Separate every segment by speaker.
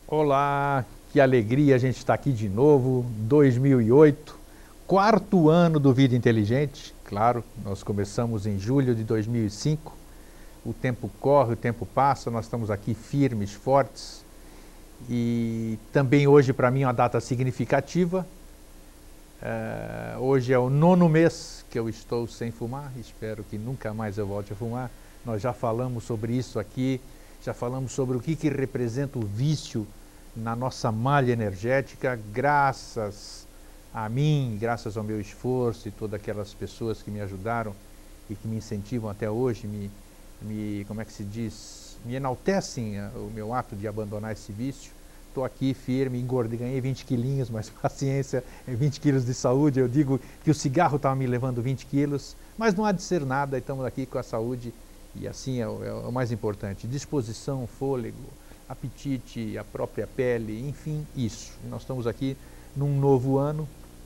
Speaker 1: Olá, que alegria a gente estar aqui de novo, 2008, quarto ano do Vida Inteligente. Claro, nós começamos em julho de 2005, o tempo corre, o tempo passa, nós estamos aqui firmes, fortes. E também hoje para mim é uma data significativa. Hoje é o 9º mês que eu estou sem fumar, espero que nunca mais eu volte a fumar. Nós já falamos sobre isso aqui, já falamos sobre o que representa o vício na nossa malha energética, graças a mim, graças ao meu esforço e todas aquelas pessoas que me ajudaram e que me incentivam até hoje, como é que se diz, me enaltecem o meu ato de abandonar esse vício. Estou aqui firme, engordei, ganhei 20 quilinhos, mas paciência, 20 quilos de saúde. Eu digo que o cigarro estava me levando 20 quilos, mas não há de ser nada, estamos aqui com a saúde e assim é o mais importante. Disposição, fôlego, apetite, a própria pele, enfim, isso. Nós estamos aqui num novo ano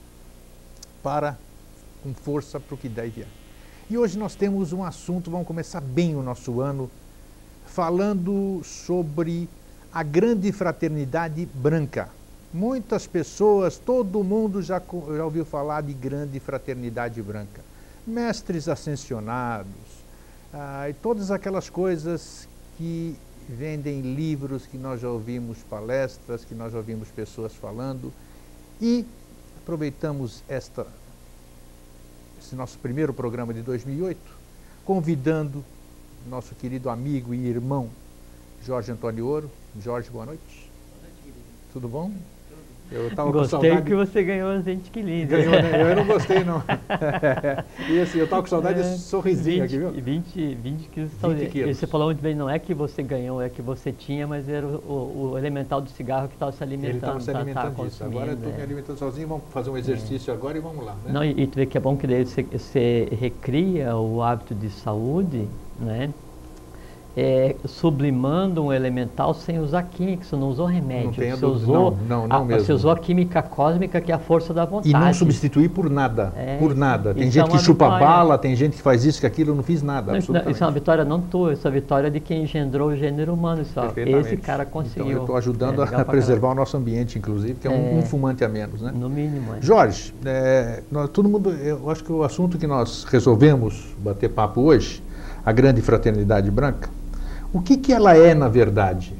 Speaker 1: com força para o que daí vier. E hoje nós temos um assunto, vamos começar bem o nosso ano, falando sobre a grande fraternidade branca. Muitas pessoas, todo mundo já ouviu falar de grande fraternidade branca. Mestres ascensionados, e todas aquelas coisas que vendem livros, que nós já ouvimos palestras, que nós já ouvimos pessoas falando. E aproveitamos esse nosso primeiro programa de 2008, convidando nosso querido amigo e irmão Jorge Antônio Ouro. Jorge, boa noite.
Speaker 2: Boa noite, querido.
Speaker 1: Tudo bom? Eu tava
Speaker 2: gostei
Speaker 1: com saudade...
Speaker 2: que você ganhou os 20 quilinhos.
Speaker 1: Ganhou, né? Eu não gostei, não. E assim, eu estava com saudade desse sorrisinho
Speaker 2: 20,
Speaker 1: aqui, viu?
Speaker 2: 20 quilos de saúde. E você falou muito bem, não é que você ganhou, é que você tinha, mas era o elemental do cigarro que estava se alimentando.
Speaker 1: Ele estava se alimentando disso. Agora eu estou me alimentando sozinho, vamos fazer um exercício agora e vamos lá. Né?
Speaker 2: Não, e tu vê que é bom que daí você recria o hábito de saúde, né? Sublimando um elemental sem usar química, você não usou remédio,
Speaker 1: não tenho
Speaker 2: você usou,
Speaker 1: não mesmo.
Speaker 2: Você usou a química cósmica, que é a força da vontade.
Speaker 1: E não substituir por nada, por nada. Tem gente que chupa bala, tem gente que faz isso, que aquilo, eu não fiz nada, absolutamente.
Speaker 2: Isso é uma vitória não tua, isso é a vitória de quem engendrou o gênero humano. Esse cara conseguiu.
Speaker 1: Então eu estou ajudando a preservar o nosso ambiente, inclusive, que é um fumante a menos, né?
Speaker 2: No mínimo.
Speaker 1: Jorge, todo mundo, eu acho que o assunto que nós resolvemos bater papo hoje, a grande fraternidade branca, o que ela é, na verdade?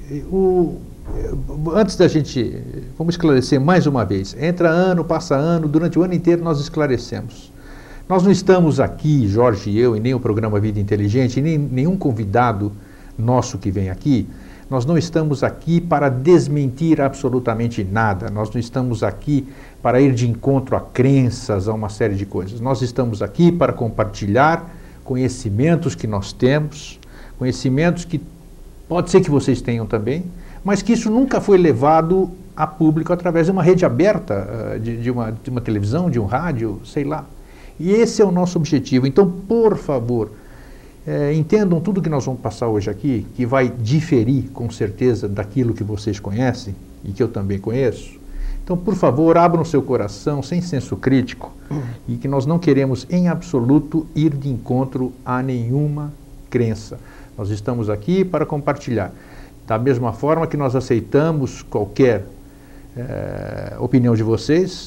Speaker 1: Antes da gente, vamos esclarecer mais uma vez. Entra ano, passa ano, durante o ano inteiro nós esclarecemos. Nós não estamos aqui, Jorge e eu, e nem o programa Vida Inteligente, e nem nenhum convidado nosso que vem aqui, nós não estamos aqui para desmentir absolutamente nada. Nós não estamos aqui para ir de encontro a crenças, a uma série de coisas. Nós estamos aqui para compartilhar conhecimentos que nós temos, conhecimentos que pode ser que vocês tenham também, mas que isso nunca foi levado a público através de uma rede aberta, de uma televisão, de um rádio, sei lá. E esse é o nosso objetivo. Então, por favor, entendam tudo que nós vamos passar hoje aqui, que vai diferir, com certeza, daquilo que vocês conhecem e que eu também conheço. Então, por favor, abram seu coração, sem senso crítico, e que nós não queremos, em absoluto, ir de encontro a nenhuma crença. Nós estamos aqui para compartilhar. Da mesma forma que nós aceitamos qualquer opinião de vocês,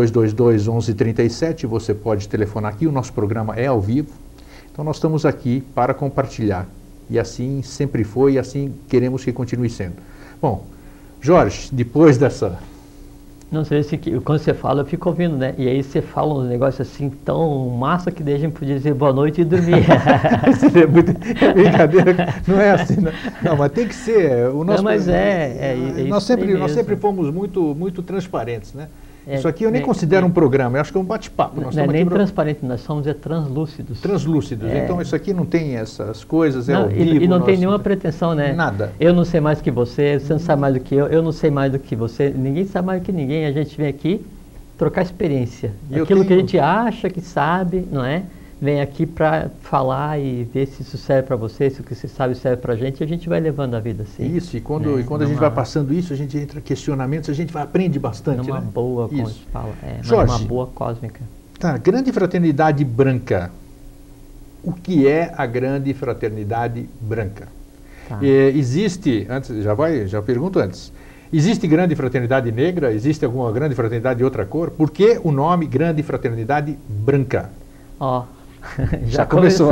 Speaker 1: 3222-1137, você pode telefonar aqui, o nosso programa é ao vivo. Então nós estamos aqui para compartilhar. E assim sempre foi e assim queremos que continue sendo. Bom, Jorge, depois dessa...
Speaker 2: Não sei se quando você fala, eu fico ouvindo, né? E aí você fala um negócio assim tão massa que daí a gente podia dizer boa noite e dormir.
Speaker 1: Seria muito brincadeira, não é assim, não. Não, mas tem que ser. O nosso,
Speaker 2: não, mas
Speaker 1: nós sempre fomos muito transparentes, né? Isso aqui eu nem considero um programa, eu acho que é um bate-papo.
Speaker 2: Não é nem transparente, nós somos translúcidos.
Speaker 1: Translúcidos, então isso aqui não tem essas coisas, ao vivo.
Speaker 2: E não tem nenhuma pretensão, né?
Speaker 1: Nada.
Speaker 2: Eu não sei mais que você não sabe mais do que eu não sei mais do que você, ninguém sabe mais do que ninguém, a gente vem aqui trocar experiência. Aquilo que a gente acha que sabe, não é? Vem aqui para falar e ver se isso serve para você, se o que você sabe serve para a gente vai levando a vida assim.
Speaker 1: Isso, e quando a gente vai passando isso, a gente entra em questionamentos, a gente aprende bastante,
Speaker 2: numa boa, como se fala,
Speaker 1: Jorge,
Speaker 2: uma boa cósmica.
Speaker 1: Tá, grande fraternidade branca. O que é a grande fraternidade branca? Tá. Existe, já pergunto antes, Existe grande fraternidade negra? Existe alguma grande fraternidade de outra cor? Por que o nome Grande Fraternidade Branca?
Speaker 2: Ó,
Speaker 1: já começou.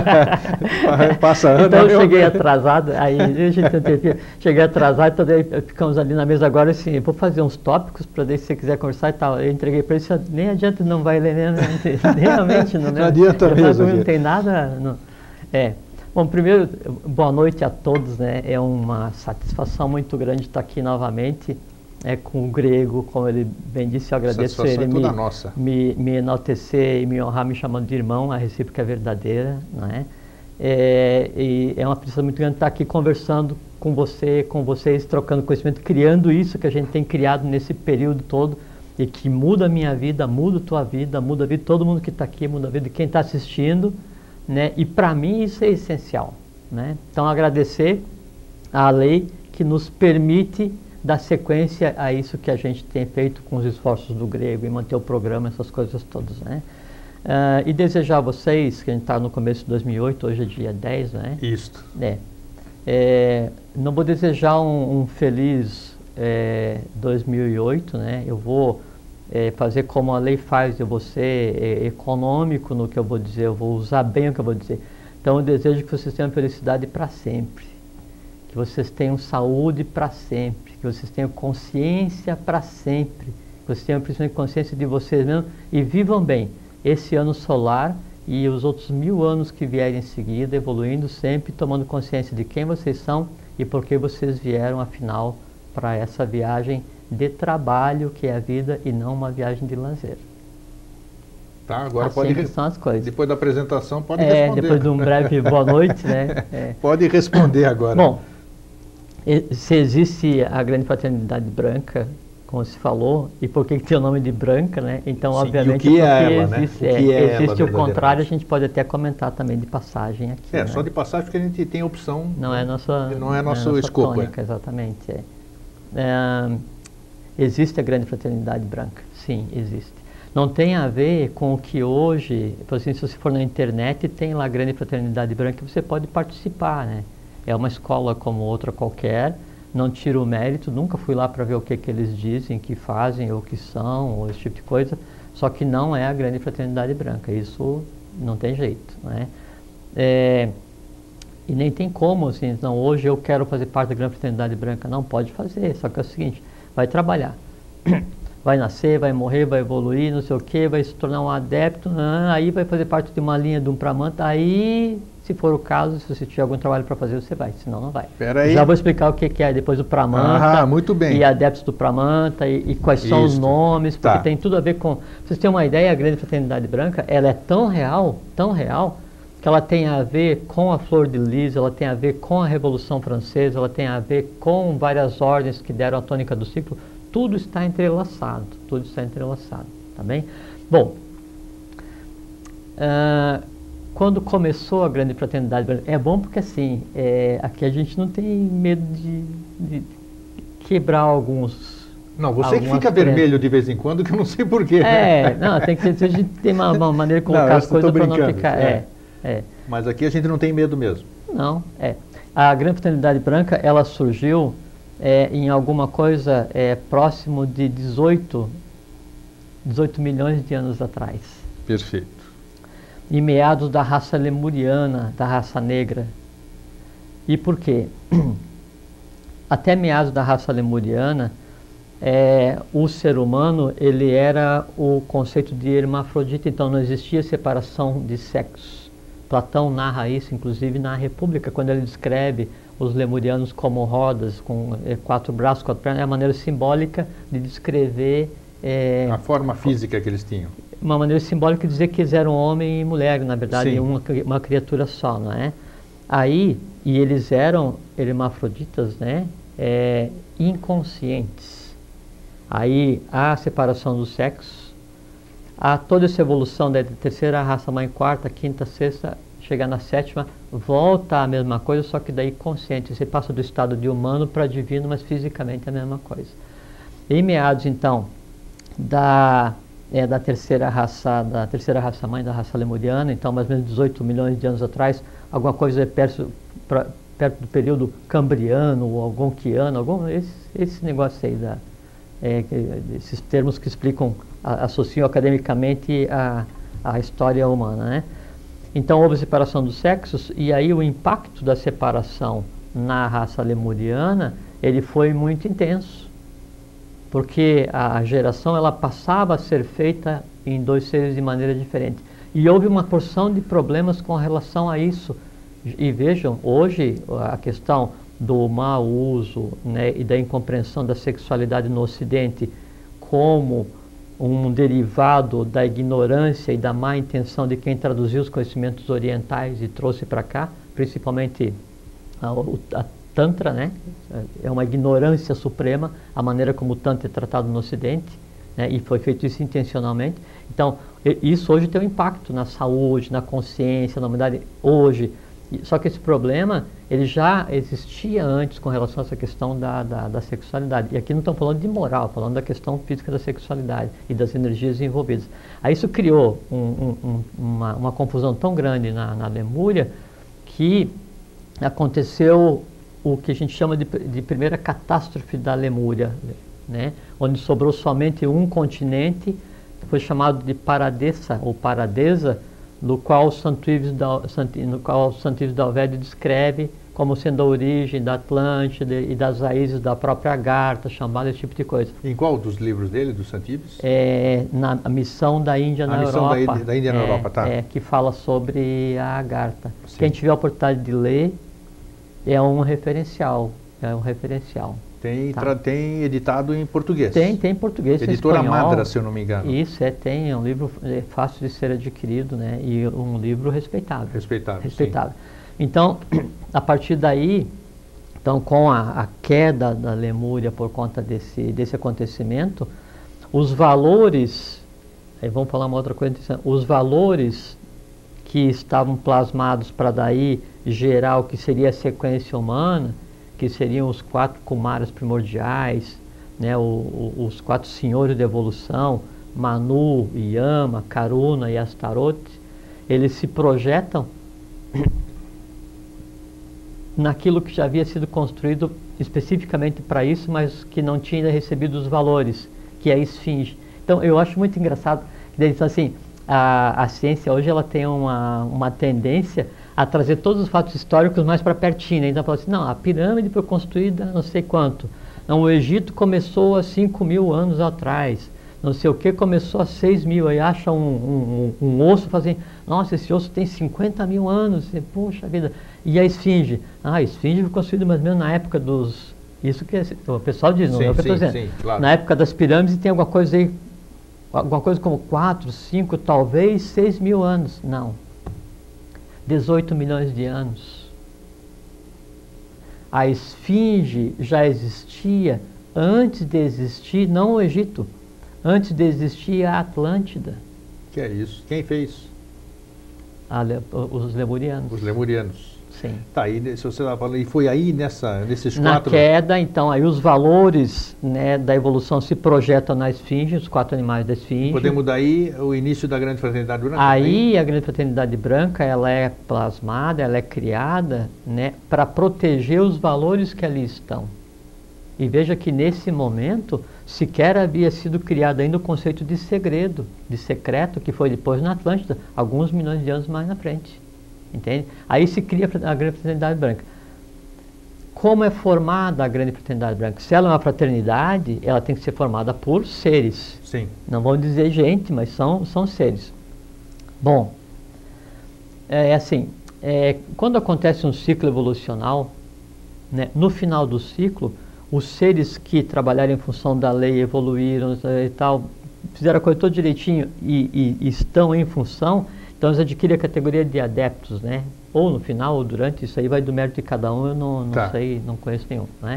Speaker 1: Passa ano.
Speaker 2: Então eu cheguei atrasado, aí cheguei atrasado, então daí ficamos ali na mesa agora assim, vou fazer uns tópicos para daí se você quiser conversar e tal. Eu entreguei para ele, nem adianta, não vai ler, realmente não,
Speaker 1: não adianta mesmo.
Speaker 2: Não tem nada. Não. Bom, primeiro, boa noite a todos, né? É uma satisfação muito grande estar aqui novamente. Com o Grego, como ele bem disse, eu agradeço ele me enaltecer e me honrar me chamando de irmão, a recíproca é verdadeira, não é? E é uma satisfação muito grande estar aqui conversando com vocês, trocando conhecimento, criando isso que a gente tem criado nesse período todo e que muda a minha vida, muda a tua vida, muda a vida de todo mundo que está aqui, muda a vida de quem está assistindo, né? E para mim isso é essencial, né? Então agradecer à lei que nos permite dar sequência a isso que a gente tem feito com os esforços do Grego e manter o programa, essas coisas todas, né? E desejar a vocês, que a gente está no começo de 2008, hoje é dia 10, né?
Speaker 1: Isto.
Speaker 2: Não vou desejar um feliz 2008, né? Eu vou fazer como a lei faz, eu vou ser econômico no que eu vou dizer, eu vou usar bem o que eu vou dizer. Então eu desejo que vocês tenham felicidade para sempre, que vocês tenham saúde para sempre, que vocês tenham consciência para sempre, que vocês tenham principalmente consciência de vocês mesmos e vivam bem esse ano solar e os outros 1000 anos que vierem em seguida, evoluindo sempre, tomando consciência de quem vocês são e por que vocês vieram, afinal, para essa viagem de trabalho que é a vida e não uma viagem de lazer.
Speaker 1: Tá, agora
Speaker 2: assim pode são as coisas.
Speaker 1: Depois da apresentação pode responder.
Speaker 2: Depois de um breve boa noite, né?
Speaker 1: Pode responder agora.
Speaker 2: Bom, se existe a Grande Fraternidade Branca, como se falou, e por que tem o nome de Branca, né? Então, sim, obviamente,
Speaker 1: porque existe,
Speaker 2: existe o contrário, a gente pode até comentar também de passagem aqui.
Speaker 1: Né? Só de passagem porque a gente tem a opção.
Speaker 2: Não é
Speaker 1: nosso escopo.
Speaker 2: Exatamente. Existe a Grande Fraternidade Branca, sim, existe. Não tem a ver com o que hoje, por exemplo, se você for na internet, tem lá a Grande Fraternidade Branca, você pode participar, né? É uma escola como outra qualquer, não tiro o mérito, nunca fui lá para ver o que eles dizem, que fazem, ou que são, ou esse tipo de coisa, só que não é a Grande Fraternidade Branca, isso não tem jeito, né? E nem tem como, assim, não, hoje eu quero fazer parte da Grande Fraternidade Branca, não pode fazer, só que é o seguinte, vai trabalhar, vai nascer, vai morrer, vai evoluir, não sei o que, vai se tornar um adepto, aí vai fazer parte de uma linha de um Pramanta, aí... Se for o caso, se você tiver algum trabalho para fazer, você vai, senão não vai. Já vou explicar o que é depois o Pramanta,
Speaker 1: muito bem.
Speaker 2: E adeptos do Pramanta e quais são os nomes, porque tem tudo a ver com... Vocês têm uma ideia, a Grande Fraternidade Branca, ela é tão real, que ela tem a ver com a Flor de Lis, ela tem a ver com a Revolução Francesa, ela tem a ver com várias ordens que deram a tônica do ciclo, tudo está entrelaçado, tá bem? Bom, quando começou a Grande Fraternidade Branca, é bom porque assim, aqui a gente não tem medo de quebrar alguns...
Speaker 1: Não, você que fica vermelho de vez em quando, que eu não sei porquê.
Speaker 2: Não, tem que a gente tem uma maneira de colocar as coisas para não ficar...
Speaker 1: Mas aqui a gente não tem medo mesmo.
Speaker 2: Não, A Grande Fraternidade Branca, ela surgiu em alguma coisa próximo de 18 milhões de anos atrás.
Speaker 1: Perfeito.
Speaker 2: Em meados da raça lemuriana, da raça negra. E por quê? Até meados da raça lemuriana, o ser humano, ele era o conceito de hermafrodita, então não existia separação de sexos. Platão narra isso, inclusive, na República, quando ele descreve os lemurianos como rodas, com 4 braços, 4 pernas, é a maneira simbólica de descrever...
Speaker 1: a forma física que eles tinham.
Speaker 2: Uma maneira simbólica de dizer que eles eram homem e mulher, na verdade, uma criatura só, não é? Aí, e eles eram hermafroditas, né? Inconscientes. Aí, há a separação dos sexos, há toda essa evolução da terceira raça mãe, quarta, quinta, sexta, chegar na sétima, volta a mesma coisa, só que daí consciente. Você passa do estado de humano para divino, mas fisicamente é a mesma coisa. Em meados, então, da terceira raça mãe, da raça lemuriana, então mais ou menos 18 milhões de anos atrás, alguma coisa perto perto do período cambriano ou algonquiano, esse negócio aí, esses termos que explicam, associam academicamente a história humana, né? Então houve separação dos sexos, e aí o impacto da separação na raça lemuriana, ele foi muito intenso, porque a geração ela passava a ser feita em dois seres de maneira diferente. E houve uma porção de problemas com relação a isso. E vejam, hoje a questão do mau uso, né, e da incompreensão da sexualidade no Ocidente como um derivado da ignorância e da má intenção de quem traduziu os conhecimentos orientais e trouxe para cá, principalmente a Tantra, né? É uma ignorância suprema a maneira como o Tantra é tratado no Ocidente, né? E foi feito isso intencionalmente. Então, isso hoje tem um impacto na saúde, na consciência, na humanidade, hoje. Só que esse problema, ele já existia antes com relação a essa questão da sexualidade. E aqui não estamos falando de moral, falando da questão física da sexualidade e das energias envolvidas. Aí isso criou uma confusão tão grande na Lemúria que aconteceu o que a gente chama de primeira catástrofe da Lemúria, né? Onde sobrou somente um continente, que foi chamado de Paradesa, ou Paradesa, no qual o Santo Ives Dalvédio descreve como sendo a origem da Atlântida e das raízes da própria Agartha, Shambhala, esse tipo de coisa.
Speaker 1: Em qual dos livros dele, do Santo Ives?
Speaker 2: Na Missão da Índia na Europa.
Speaker 1: A Missão da Índia na Europa, tá.
Speaker 2: Que fala sobre a Agartha.
Speaker 1: Sim.
Speaker 2: Quem tiver a oportunidade de ler, é um referencial.
Speaker 1: Tem editado em português?
Speaker 2: Tem em português,
Speaker 1: Editora
Speaker 2: espanhol.
Speaker 1: Madra, se eu não me engano.
Speaker 2: Isso, tem. É um livro fácil de ser adquirido, né? E um livro respeitável.
Speaker 1: Respeitável.
Speaker 2: Sim. Então, a partir daí, então, com a queda da Lemúria por conta desse acontecimento, os valores, aí vamos falar uma outra coisa interessante, os valores que estavam plasmados para daí gerar o que seria a sequência humana, que seriam os 4 Kumaras primordiais, né, os 4 senhores de evolução, Manu, Yama, Karuna e Astaroth, eles se projetam naquilo que já havia sido construído especificamente para isso, mas que não tinha ainda recebido os valores, que é a esfinge. Então eu acho muito engraçado que eles assim, a ciência hoje ela tem uma tendência a trazer todos os fatos históricos mais para pertinho, né? Então fala assim, não, a pirâmide foi construída não sei quanto, não, o Egito começou há 5.000 anos atrás, não sei o que começou há 6.000, aí acha um osso, fazem, nossa, esse osso tem 50.000 anos, e, poxa vida, e a esfinge? A esfinge foi construída mais ou menos na época dos, isso que o pessoal diz, não é o que eu estou dizendo,
Speaker 1: sim, claro.
Speaker 2: Na época das pirâmides tem alguma coisa aí, alguma coisa como 4, 5, talvez 6.000 anos, não. 18 milhões de anos. A esfinge já existia antes de existir, não o Egito, antes de existir a Atlântida.
Speaker 1: Que é isso? Quem fez?
Speaker 2: Os lemurianos.
Speaker 1: Os lemurianos.
Speaker 2: Sim.
Speaker 1: Tá, e se você estava falando, e foi aí nesses 4...
Speaker 2: Na queda, então, aí os valores, né, da evolução se projetam na esfinge, os 4 animais da esfinge.
Speaker 1: Podemos daí o início da Grande Fraternidade Branca?
Speaker 2: Aí a Grande Fraternidade Branca, ela é plasmada, ela é criada, né, para proteger os valores que ali estão. E veja que nesse momento sequer havia sido criado ainda o conceito de segredo, de secreto, que foi depois na Atlântida, alguns milhões de anos mais na frente. Entende? Aí se cria a Grande Fraternidade Branca. Como é formada a Grande Fraternidade Branca? Se ela é uma fraternidade, ela tem que ser formada por seres.
Speaker 1: Sim.
Speaker 2: Não vão dizer gente, mas são seres. Bom, quando acontece um ciclo evolucional, né, no final do ciclo, os seres que trabalharam em função da lei, evoluíram e tal, fizeram a coisa toda direitinho e estão em função, então eles adquirem a categoria de adeptos, né? Ou no final, ou durante, isso aí vai do mérito de cada um, eu não sei, não conheço nenhum, né?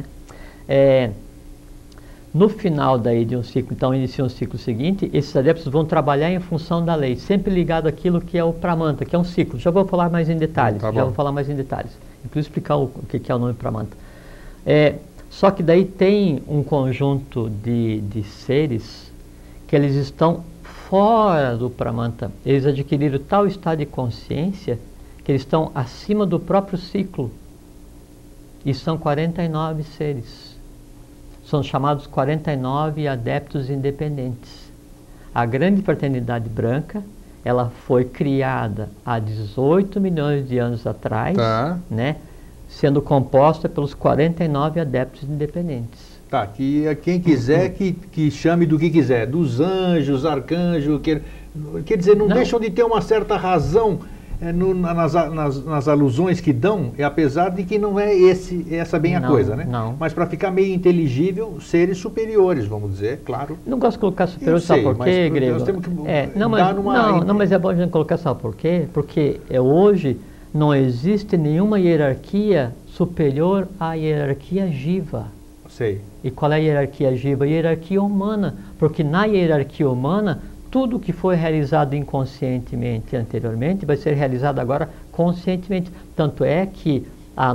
Speaker 2: No final daí de um ciclo, então inicia um ciclo seguinte, esses adeptos vão trabalhar em função da lei, sempre ligado àquilo que é o Pramanta, que é um ciclo. Já vou falar mais em detalhes, inclusive explicar o que é o nome Pramanta. Só que daí tem um conjunto de seres que eles estão fora do Pramanta. Eles adquiriram tal estado de consciência que eles estão acima do próprio ciclo. E são 49 seres. São chamados 49 adeptos independentes. A Grande Fraternidade Branca, ela foi criada há 18 milhões de anos atrás, né, sendo composta pelos 49 adeptos independentes.
Speaker 1: Tá, que quem quiser que chame do que quiser, dos anjos, arcanjos, quer dizer, não deixam de ter uma certa razão nas alusões que dão, apesar de que não é essa bem a coisa, né?
Speaker 2: Não.
Speaker 1: Mas para ficar meio inteligível, seres superiores, vamos dizer, claro.
Speaker 2: Não gosto de colocar superior, sabe por quê, Grego?
Speaker 1: Nós temos que
Speaker 2: mas é bom a gente colocar, sabe por quê? Porque hoje não existe nenhuma hierarquia superior à hierarquia jiva.
Speaker 1: Sei.
Speaker 2: E qual é a hierarquia jiva? A hierarquia humana, porque na hierarquia humana tudo que foi realizado inconscientemente anteriormente vai ser realizado agora conscientemente. Tanto é que a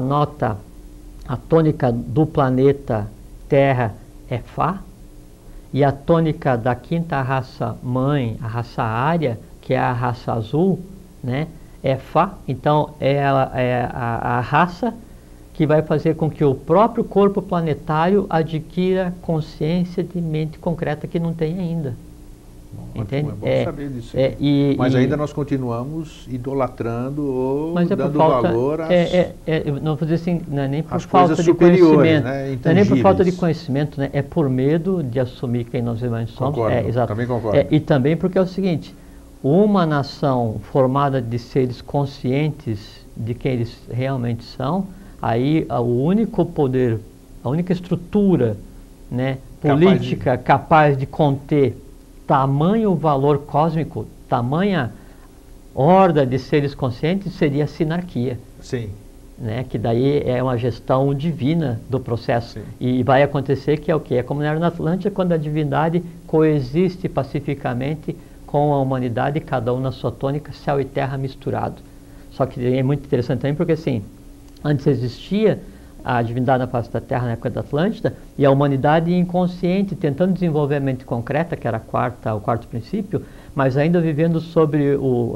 Speaker 2: tônica do planeta Terra é Fá, e a tônica da quinta raça mãe, a raça ária, que é a raça azul, né, é Fá. Então é a raça que vai fazer com que o próprio corpo planetário adquira consciência de mente concreta que não tem ainda. Entende?
Speaker 1: É bom saber disso. Mas ainda nós continuamos idolatrando ou dando valor às
Speaker 2: não vou dizer assim, não é nem por
Speaker 1: falta
Speaker 2: de conhecimento,
Speaker 1: né?
Speaker 2: Não é nem por falta de conhecimento, né? É por medo de assumir quem nós realmente somos.
Speaker 1: Concordo,
Speaker 2: exato.
Speaker 1: Também concordo.
Speaker 2: E também porque é o seguinte, uma nação formada de seres conscientes de quem eles realmente são, aí o único poder, a única estrutura, né, política capaz de conter tamanho valor cósmico, tamanha horda de seres conscientes seria a sinarquia.
Speaker 1: Sim.
Speaker 2: Né? Que daí é uma gestão divina do processo. Sim. E vai acontecer que é o quê? É como era na Atlântida, quando a divindade coexiste pacificamente com a humanidade, cada um na sua tônica, céu e terra misturado. Só que é muito interessante também porque assim, antes existia a divindade na face da Terra na época da Atlântida, e a humanidade inconsciente, tentando desenvolver a mente concreta, que era o quarto princípio, mas ainda vivendo sobre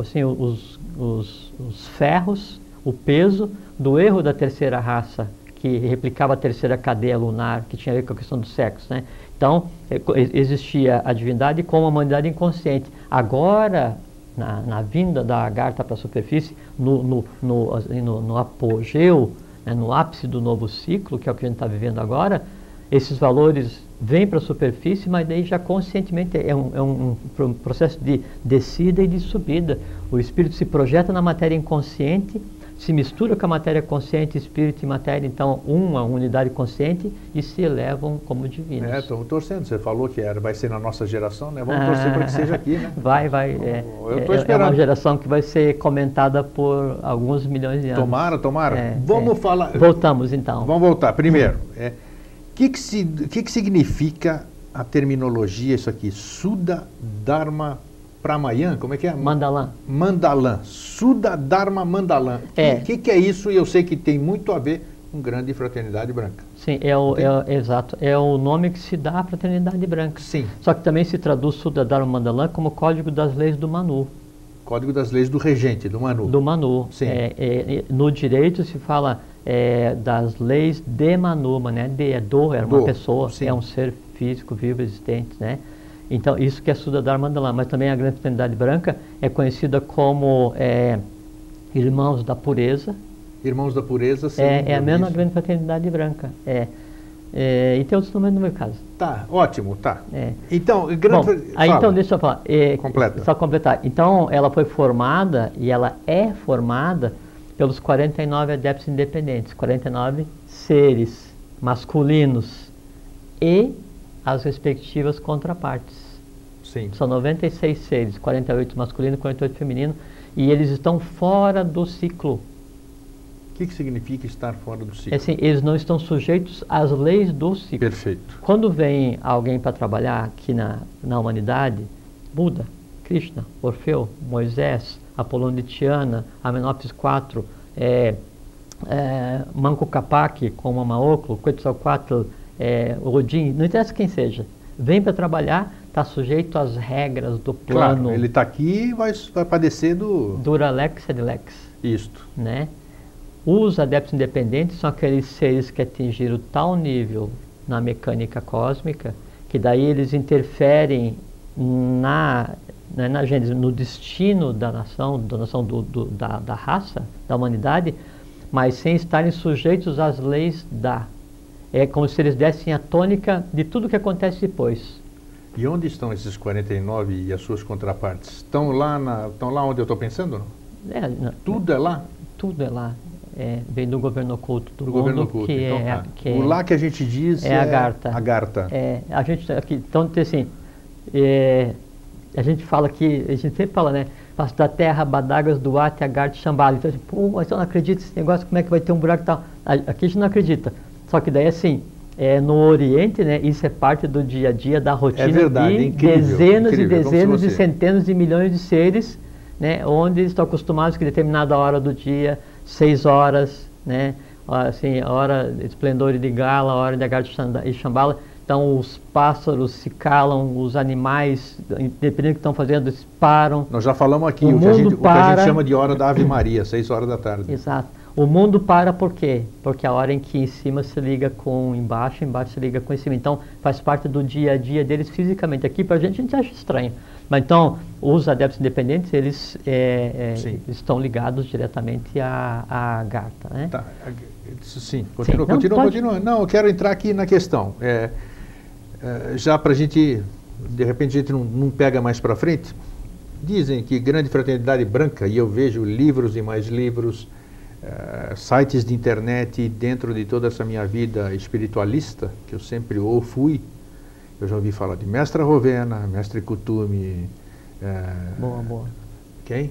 Speaker 2: os ferros, o peso do erro da terceira raça, que replicava a terceira cadeia lunar, que tinha a ver com a questão do sexo, né? Então, existia a divindade com a humanidade inconsciente. Agora, na vinda da Agartha para a superfície, no apogeu, no ápice do novo ciclo, que é o que a gente está vivendo agora, esses valores vêm para a superfície, mas daí já conscientemente é um processo de descida e de subida. O espírito se projeta na matéria inconsciente, se mistura com a matéria consciente, espírito e matéria, então uma unidade consciente, e se elevam como divinos.
Speaker 1: Estamos torcendo, você falou que vai ser na nossa geração, né? Vamos torcer para que seja aqui, né?
Speaker 2: Vai.
Speaker 1: Eu estou esperando.
Speaker 2: É uma geração que vai ser comentada por alguns milhões de anos.
Speaker 1: Tomara. Vamos falar.
Speaker 2: Voltamos então.
Speaker 1: Vamos voltar. Primeiro, que significa a terminologia, isso aqui? Suda Dharma Pramayan, como é que é? Mandalam. Suda Dharma Mandalam. O que é isso? E eu sei que tem muito a ver com Grande Fraternidade Branca.
Speaker 2: Sim, exato. É o nome que se dá à Fraternidade Branca.
Speaker 1: Sim.
Speaker 2: Só que também se traduz Suda Dharma Mandalam como Código das Leis do Manu.
Speaker 1: Código das Leis do Regente, do Manu.
Speaker 2: Do Manu.
Speaker 1: Sim.
Speaker 2: No direito se fala das leis de Manu, né? Era uma pessoa,
Speaker 1: sim.
Speaker 2: É um ser físico, vivo, existente, né? Então, isso que é Suda Dharma Mandalam, mas também a Grande Fraternidade Branca é conhecida como Irmãos da Pureza.
Speaker 1: Irmãos da Pureza, sim.
Speaker 2: É a mesma Grande Fraternidade Branca. E tem outros nomes no meu caso.
Speaker 1: Tá, ótimo, tá. Então,
Speaker 2: então deixa eu falar.
Speaker 1: Completa.
Speaker 2: Só completar. Então, ela foi formada, e ela é formada pelos 49 adeptos independentes, 49 seres masculinos e as respectivas contrapartes.
Speaker 1: Sim.
Speaker 2: São 96 seres, 48 masculino e 48 feminino, e eles estão fora do ciclo.
Speaker 1: O que significa estar fora do ciclo?
Speaker 2: Assim, eles não estão sujeitos às leis do ciclo.
Speaker 1: Perfeito.
Speaker 2: Quando vem alguém para trabalhar aqui na humanidade, Buda, Krishna, Orfeu, Moisés, Apolônio de Tiana, Amenófis IV, Manco Capac, como Amaoclo, Quetzalcoatl, Odin, não interessa quem seja, vem para trabalhar, está sujeito às regras do plano.
Speaker 1: Claro, ele está aqui e vai padecer do...
Speaker 2: Dura lex sed lex.
Speaker 1: Isto.
Speaker 2: Né? Os adeptos independentes são aqueles seres que atingiram tal nível na mecânica cósmica, que daí eles interferem na gênese, no destino da nação, da raça, da humanidade, mas sem estarem sujeitos às leis da. É como se eles dessem a tônica de tudo que acontece depois.
Speaker 1: E onde estão esses 49 e as suas contrapartes? Estão lá onde eu estou pensando? Não? Tudo é lá?
Speaker 2: Tudo é lá. Vem do governo oculto do mundo,
Speaker 1: governo oculto.
Speaker 2: Que
Speaker 1: então,
Speaker 2: é
Speaker 1: o lá que a gente diz
Speaker 2: é Agartha.
Speaker 1: Agartha.
Speaker 2: A gente aqui, então assim, a gente fala aqui, a gente sempre fala, né? Faço da terra, Badagas, Duarte, Agartha, Shambhala. Então, assim, pô, mas eu não acredito nesse negócio, como é que vai ter um buraco e tal? Aqui a gente não acredita. Só que daí assim, no Oriente, né, isso é parte do dia a dia, da rotina de dezenas e dezenas e centenas de milhões de seres, né, onde eles estão acostumados que determinada hora do dia, 6 horas, né, assim, hora de esplendor e de gala, hora de Agartha e Shambhala. Então os pássaros se calam, os animais, independente do que estão fazendo, eles param.
Speaker 1: Nós já falamos aqui, o que a gente chama de hora da Ave Maria, 6 horas da tarde.
Speaker 2: Exato. O mundo para por quê? Porque a hora em que em cima se liga com embaixo se liga com em cima. Então faz parte do dia a dia deles fisicamente. Aqui pra gente acha estranho. Mas então, os adeptos independentes, eles estão ligados diretamente à Agartha, né?
Speaker 1: Tá. Sim, continua. Não, eu quero entrar aqui na questão. Já para a gente, de repente a gente não pega mais para frente, dizem que Grande Fraternidade Branca, e eu vejo livros e mais livros, sites de internet, dentro de toda essa minha vida espiritualista, que eu sempre fui, eu já ouvi falar de Mestre Rovena, Mestre Kuthumi,
Speaker 2: boa.
Speaker 1: Quem?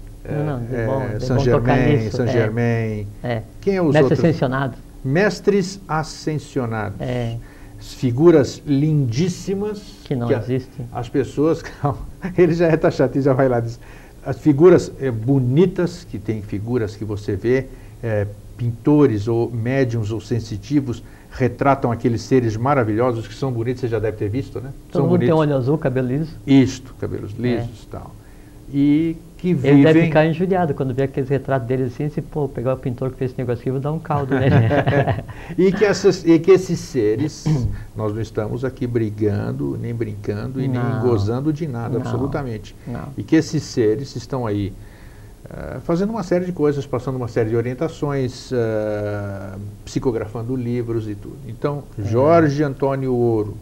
Speaker 2: Saint
Speaker 1: Germain. Quem é os
Speaker 2: Mestres
Speaker 1: outros?
Speaker 2: Ascensionados.
Speaker 1: Mestres Ascensionados. Figuras lindíssimas.
Speaker 2: Que não existem.
Speaker 1: As pessoas, ele já é taxativo, já vai lá. Diz, as figuras bonitas, que tem figuras que você vê, pintores ou médiums ou sensitivos, retratam aqueles seres maravilhosos que são bonitos, você já deve ter visto, né?
Speaker 2: Todo mundo tem olho azul, cabelo liso.
Speaker 1: Isto, cabelos lisos e tal. E que vivem...
Speaker 2: Ele deve ficar injuriado quando vê aqueles retratos deles assim, se pô, pegar o pintor que fez esse negócio aqui, vou dar um caldo nele.
Speaker 1: e que esses seres, nós não estamos aqui brigando, nem brincando e nem gozando de nada, absolutamente.
Speaker 2: Não.
Speaker 1: E que esses seres estão aí fazendo uma série de coisas, passando uma série de orientações, psicografando livros e tudo. Então, Jorge Antônio Ouro,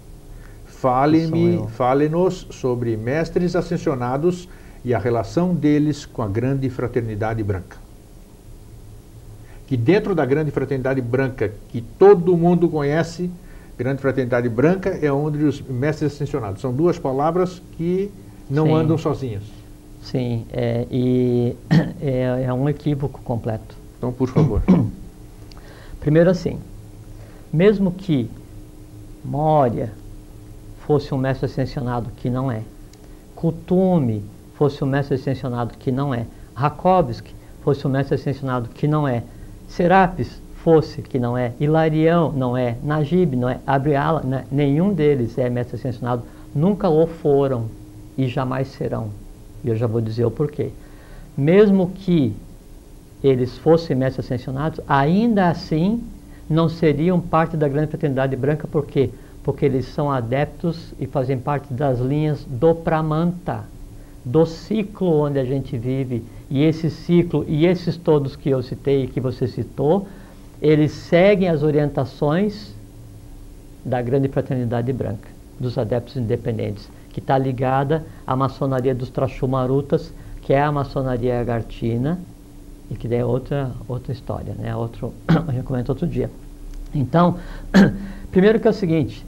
Speaker 1: fale-nos sobre mestres ascensionados e a relação deles com a Grande Fraternidade Branca. Que dentro da Grande Fraternidade Branca, que todo mundo conhece, Grande Fraternidade Branca é onde os mestres ascensionados. São duas palavras que não andam sozinhas.
Speaker 2: Sim, é um equívoco completo.
Speaker 1: Então, por favor.
Speaker 2: Primeiro assim, mesmo que Moria fosse um mestre ascensionado, que não é, Kuthumi fosse um mestre ascensionado, que não é, Rakovsky fosse um mestre ascensionado, que não é, Serapis fosse, que não é, Hilarião não é, Najib não é, Abriala, né? Nenhum deles é mestre ascensionado, nunca o foram e jamais serão. E eu já vou dizer o porquê. Mesmo que eles fossem mestres ascensionados, ainda assim não seriam parte da Grande Fraternidade Branca. Por quê? Porque eles são adeptos e fazem parte das linhas do Pramanta, do ciclo onde a gente vive. E esse ciclo, e esses todos que eu citei e que você citou, eles seguem as orientações da Grande Fraternidade Branca, dos adeptos independentes, que está ligada à maçonaria dos Trashumarutas, que é a maçonaria agartina, e que é outra história, né? A gente comenta outro dia. Então, primeiro que é o seguinte,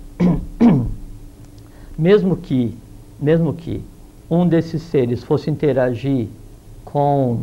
Speaker 2: mesmo que um desses seres fosse interagir com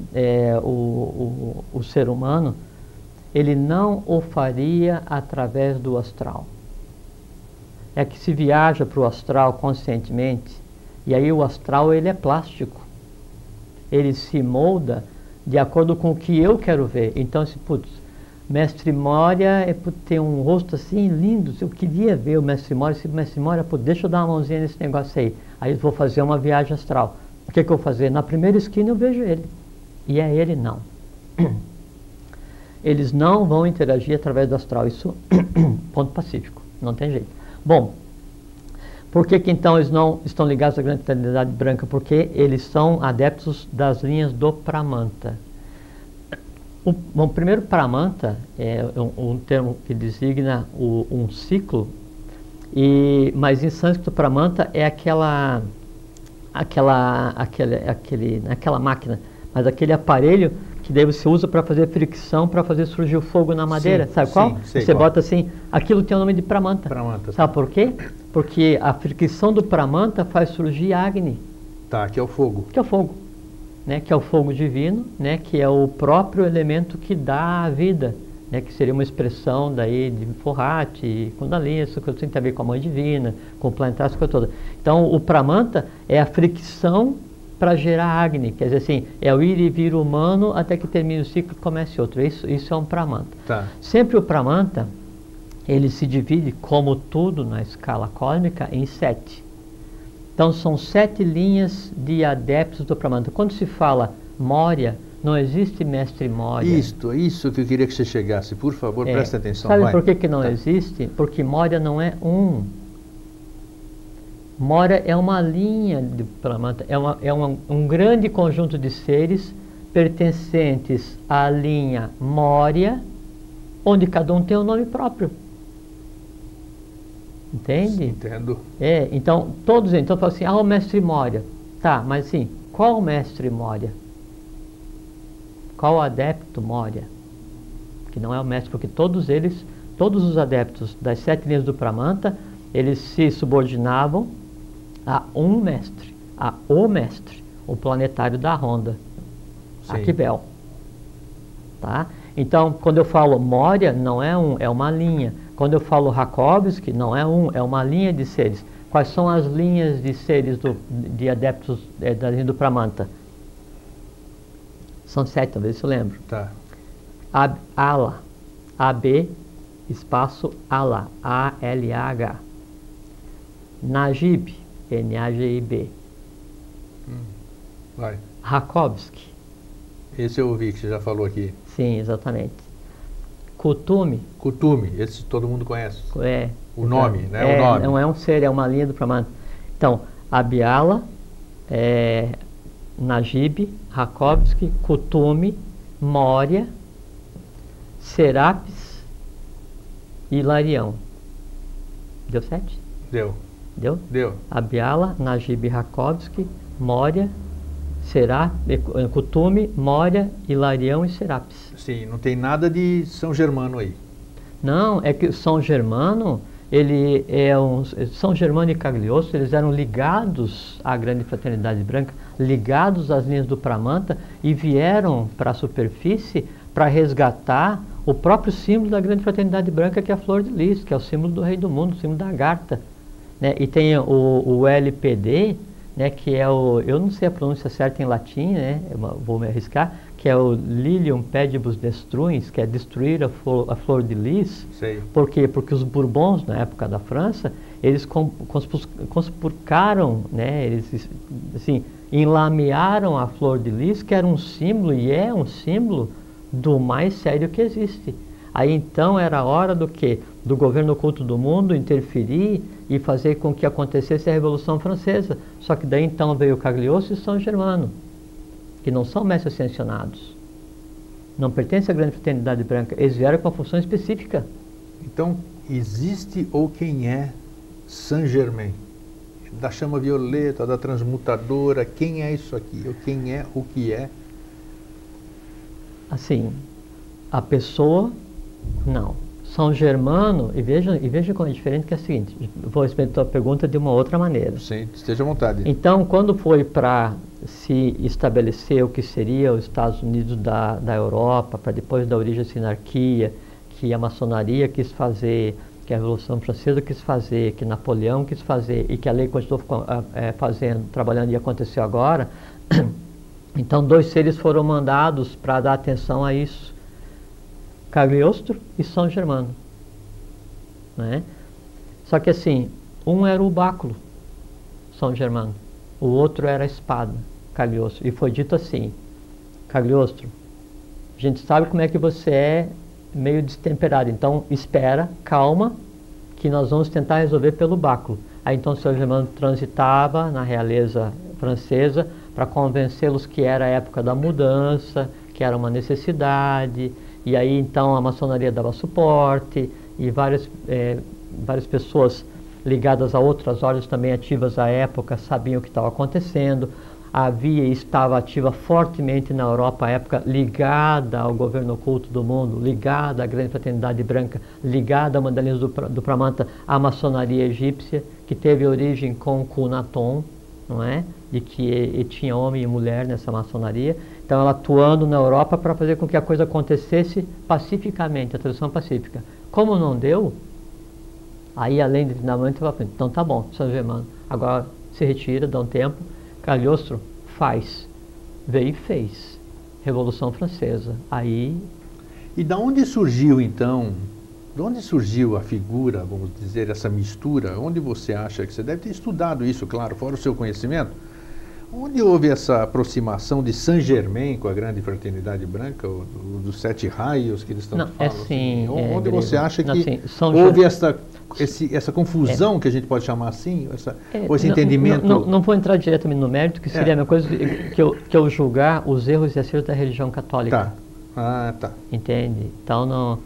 Speaker 2: o ser humano, ele não o faria através do astral. É que se viaja para o astral conscientemente, e aí o astral ele é plástico. Ele se molda de acordo com o que eu quero ver. Então, Mestre Moria tem um rosto assim lindo, eu queria ver o Mestre Moria, deixa eu dar uma mãozinha nesse negócio aí. Aí eu vou fazer uma viagem astral. O que eu vou fazer? Na primeira esquina eu vejo ele. E é ele não. eles não vão interagir através do astral. Isso, ponto pacífico, não tem jeito. Bom, por que então eles não estão ligados à grande fraternidade branca? Porque eles são adeptos das linhas do Pramanta. O primeiro Pramanta é um termo que designa um ciclo, mas em sânscrito Pramanta é aquela máquina, mas aquele aparelho que daí você usa para fazer fricção, para fazer surgir o fogo na madeira. Sim, sabe qual? Sim, você bota assim, aquilo tem o nome de Pramanta. Sabe por quê? Porque a fricção do Pramanta faz surgir Agni.
Speaker 1: Tá, que é o fogo.
Speaker 2: Que é o fogo. Né, que é o fogo divino, né, que é o próprio elemento que dá a vida, né, que seria uma expressão daí de Forrati, Kundalini, isso que tem a ver com a mãe divina, com o planetário, essa coisa toda. Então, o Pramanta é a fricção para gerar Agni, quer dizer assim, é o ir e vir humano até que termine o ciclo e comece outro. Isso é um Pramanta.
Speaker 1: Tá.
Speaker 2: Sempre o Pramanta, ele se divide, como tudo na escala cósmica, em 7. Então, são 7 linhas de adeptos do Pramanta. Quando se fala Moria, não existe mestre Moria.
Speaker 1: Isso que eu queria que você chegasse. Por favor, preste atenção.
Speaker 2: Sabe por que não existe? Porque Moria não é um. Moria é uma linha de Pramanta. É um grande conjunto de seres pertencentes à linha Moria, onde cada um tem um nome próprio. Entende?
Speaker 1: Entendo.
Speaker 2: Então, todos eles. Então, fala assim, o mestre Moria. Tá, mas assim, qual o mestre Moria? Qual o adepto Moria? Que não é o mestre, porque todos os adeptos das 7 linhas do Pramanta, eles se subordinavam a um mestre, o mestre, o planetário da Ronda, Akibel. Tá? Então, quando eu falo Moria, não é é uma linha. Quando eu falo Rakovsky, não é é uma linha de seres. Quais são as linhas de seres de adeptos da linha do Pramanta? São 7, talvez você lembre.
Speaker 1: Tá.
Speaker 2: Ala, AB, espaço Ala, A-L-A-H. Najib, N-A-G-I-B.
Speaker 1: Vai.
Speaker 2: Rakovsky.
Speaker 1: Esse eu ouvi que você já falou aqui.
Speaker 2: Sim, exatamente. Kutume,
Speaker 1: esse todo mundo conhece. O
Speaker 2: nome,
Speaker 1: nome, né? O nome.
Speaker 2: Não é um ser, é uma linha do Pramanta. Então, Abiala, Najib, Rakovsky, Kutume, Moria, Serapis e Larião. Deu 7?
Speaker 1: Deu.
Speaker 2: Deu? Abiala, Najib, Rakovsky, Moria, Kutume, Moria, Hilarião e Serapis.
Speaker 1: Sim, não tem nada de São Germano aí.
Speaker 2: Não, é que São Germano, São Germano e Cagliostro, eles eram ligados à grande fraternidade branca, ligados às linhas do Pramanta e vieram para a superfície para resgatar o próprio símbolo da grande fraternidade branca, que é a flor de lis, que é o símbolo do rei do mundo, o símbolo da Agartha. Né? E tem o LPD, né, que é eu não sei a pronúncia certa em latim, né, vou me arriscar, que é o Lilium Pedibus Destruens, que é destruir a flor de lis.
Speaker 1: Sei.
Speaker 2: Por quê? Porque os Bourbons, na época da França, eles conspurcaram, né, eles assim, enlamearam a flor de lis, que era um símbolo, e é um símbolo do mais sério que existe. Aí então era hora do quê? Do governo oculto do mundo interferir e fazer com que acontecesse a Revolução Francesa. Só que daí então veio Cagliostro e São Germano, que não são mestres ascensionados, não pertencem à grande fraternidade branca, eles vieram com uma função específica.
Speaker 1: Então, existe ou quem é Saint Germain? Da chama violeta, da transmutadora, quem é isso aqui? Ou quem é o que é?
Speaker 2: Assim, a pessoa, não. São Germano, e veja como é diferente, que é o seguinte, vou responder a tua pergunta de uma outra maneira.
Speaker 1: Sim, esteja à vontade.
Speaker 2: Então, quando foi para se estabelecer o que seria os Estados Unidos da Europa, para depois da origem da sinarquia, que a maçonaria quis fazer, que a Revolução Francesa quis fazer, que Napoleão quis fazer, e que a lei continuou fazendo, trabalhando, e aconteceu agora, então 2 seres foram mandados para dar atenção a isso. Cagliostro e São Germano, né? Só que assim, um era o báculo, São Germano, o outro era a espada, Cagliostro, e foi dito assim: Cagliostro, A gente sabe como é que você é meio destemperado. Então, espera, calma, que nós vamos tentar resolver pelo báculo. Aí então São Germano transitava na realeza francesa para convencê-los que era a época da mudança, que era uma necessidade, e aí então a maçonaria dava suporte, e várias pessoas ligadas a outras ordens também ativas à época sabiam o que estava acontecendo. Havia e estava ativa fortemente na Europa à época, ligada ao governo oculto do mundo, ligada à grande fraternidade branca, ligada a Mandalismo do Pramanta, à maçonaria egípcia, que teve origem com Kunaton, não é? De que tinha homem e mulher nessa maçonaria. Então ela atuando na Europa para fazer com que a coisa acontecesse pacificamente, a transição pacífica. Como não deu, aí além de finalmente, então tá bom, São Germano, agora se retira, dá um tempo. Cagliostro faz, veio e fez, Revolução Francesa, aí...
Speaker 1: E da onde surgiu então, de onde surgiu a figura, vamos dizer, essa mistura? Onde você acha que você deve ter estudado isso, claro, fora o seu conhecimento? Onde houve essa aproximação de Saint-Germain com a grande fraternidade branca, dos 7 raios que eles estão falando?
Speaker 2: Assim,
Speaker 1: onde você acha que
Speaker 2: assim,
Speaker 1: houve essa confusão, que a gente pode chamar assim, ou esse entendimento?
Speaker 2: Não vou entrar diretamente no mérito, que seria a mesma coisa que eu julgar os erros e acertos da religião católica.
Speaker 1: Tá. Tá.
Speaker 2: Entende? Então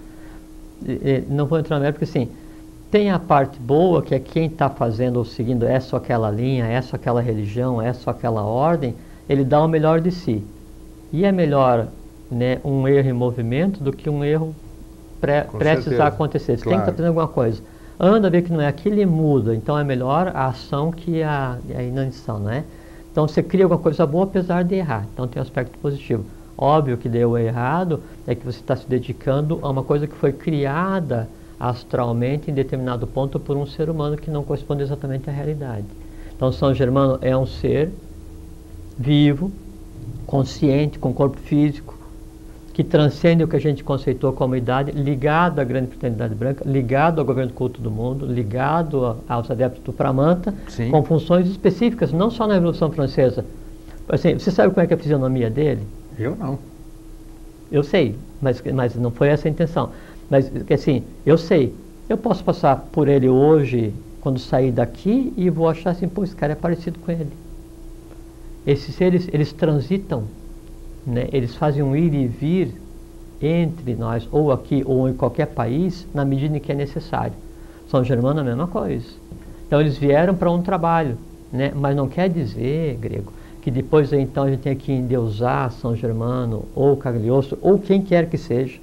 Speaker 2: não vou entrar no mérito, porque assim, tem a parte boa, que é quem está fazendo ou seguindo essa ou aquela linha, essa ou aquela religião, essa ou aquela ordem, ele dá o melhor de si. E é melhor, né, um erro em movimento do que um erro prestes a acontecer. Você tem que estar fazendo alguma coisa. Anda, vê que não é aquilo e muda. Então é melhor a ação que a inanição, né? Então você cria alguma coisa boa apesar de errar. Então tem um aspecto positivo. Óbvio que deu errado é que você está se dedicando a uma coisa que foi criada astralmente em determinado ponto por um ser humano que não corresponde exatamente à realidade. Então São Germano é um ser vivo, consciente, com corpo físico, que transcende o que a gente conceitou como idade, ligado à grande fraternidade branca, ligado ao governo culto do mundo, ligado aos adeptos do Pramanta,
Speaker 1: Sim.
Speaker 2: com funções específicas, não só na Revolução Francesa. Assim, você sabe como é que é a fisionomia dele?
Speaker 1: Eu não.
Speaker 2: Eu sei, mas não foi essa a intenção. Mas, assim, eu sei, eu posso passar por ele hoje, quando sair daqui, e vou achar assim, pô, esse cara é parecido com ele. Esses seres, eles transitam, né? Eles fazem um ir e vir entre nós, ou aqui, ou em qualquer país, na medida em que é necessário. São Germano é a mesma coisa. Então, eles vieram para um trabalho, né? Mas não quer dizer, grego, que depois, então, a gente tem que endeusar São Germano, ou Cagliostro, ou quem quer que seja,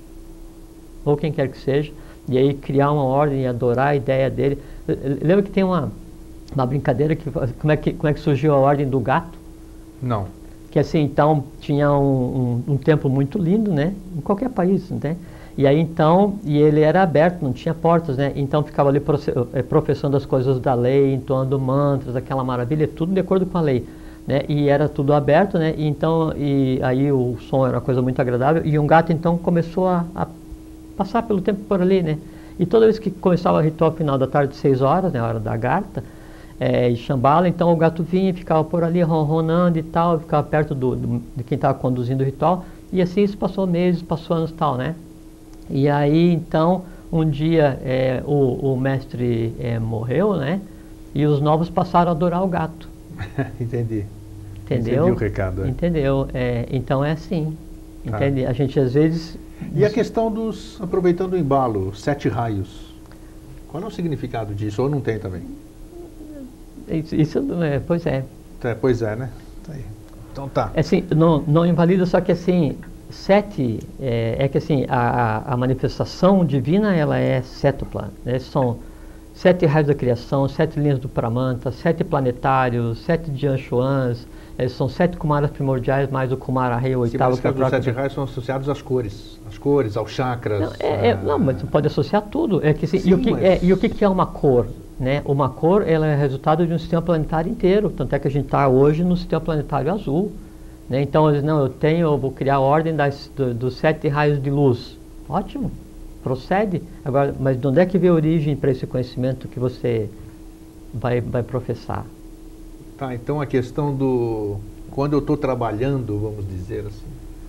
Speaker 2: e aí criar uma ordem e adorar a ideia dele. Lembra que tem uma brincadeira, como é que surgiu a ordem do gato?
Speaker 1: Não.
Speaker 2: Que assim, então, tinha um templo muito lindo, né? Em qualquer país, né? E aí então, e ele era aberto, não tinha portas, né? Então ficava ali professando as coisas da lei, entoando mantras, aquela maravilha, tudo de acordo com a lei, né? E era tudo aberto, né? E aí o som era uma coisa muito agradável, e um gato então começou a passar pelo tempo por ali, né? E toda vez que começava o ritual final da tarde, 6 horas, né, a hora da garta, e Shambhala, então o gato vinha e ficava por ali ronronando e tal, ficava perto de quem estava conduzindo o ritual, e assim isso passou meses, passou anos e tal, né? E aí, então, um dia o mestre morreu, né? E os novos passaram a adorar o gato.
Speaker 1: Entendi.
Speaker 2: Entendeu?
Speaker 1: Entendi o recado.
Speaker 2: Entendeu? Então é assim. Entende? A gente às vezes...
Speaker 1: E a questão aproveitando o embalo, 7 raios. Qual é o significado disso? Ou não tem também?
Speaker 2: Isso, pois é.
Speaker 1: Pois é, né? Tá aí. Então tá.
Speaker 2: Assim, não invalida, só que assim, 7, que assim, a manifestação divina, ela é sétupla, né? São 7 raios da criação, 7 linhas do Pramanta, 7 planetários, 7 Jianshuans, são 7 Kumaras primordiais, mais o Kumara Rei, o oitavo.
Speaker 1: Sim, mas os 7 raios são associados às cores, aos chakras.
Speaker 2: Não, mas você pode associar tudo. Sim, e o que é uma cor? Né? Uma cor, ela é resultado de um sistema planetário inteiro, tanto é que a gente está hoje no sistema planetário azul, né? Então, eu vou criar a ordem dos 7 raios de luz. Ótimo, procede. Agora, mas de onde é que veio a origem para esse conhecimento que você vai professar?
Speaker 1: Tá, então a questão quando eu estou trabalhando, vamos dizer assim,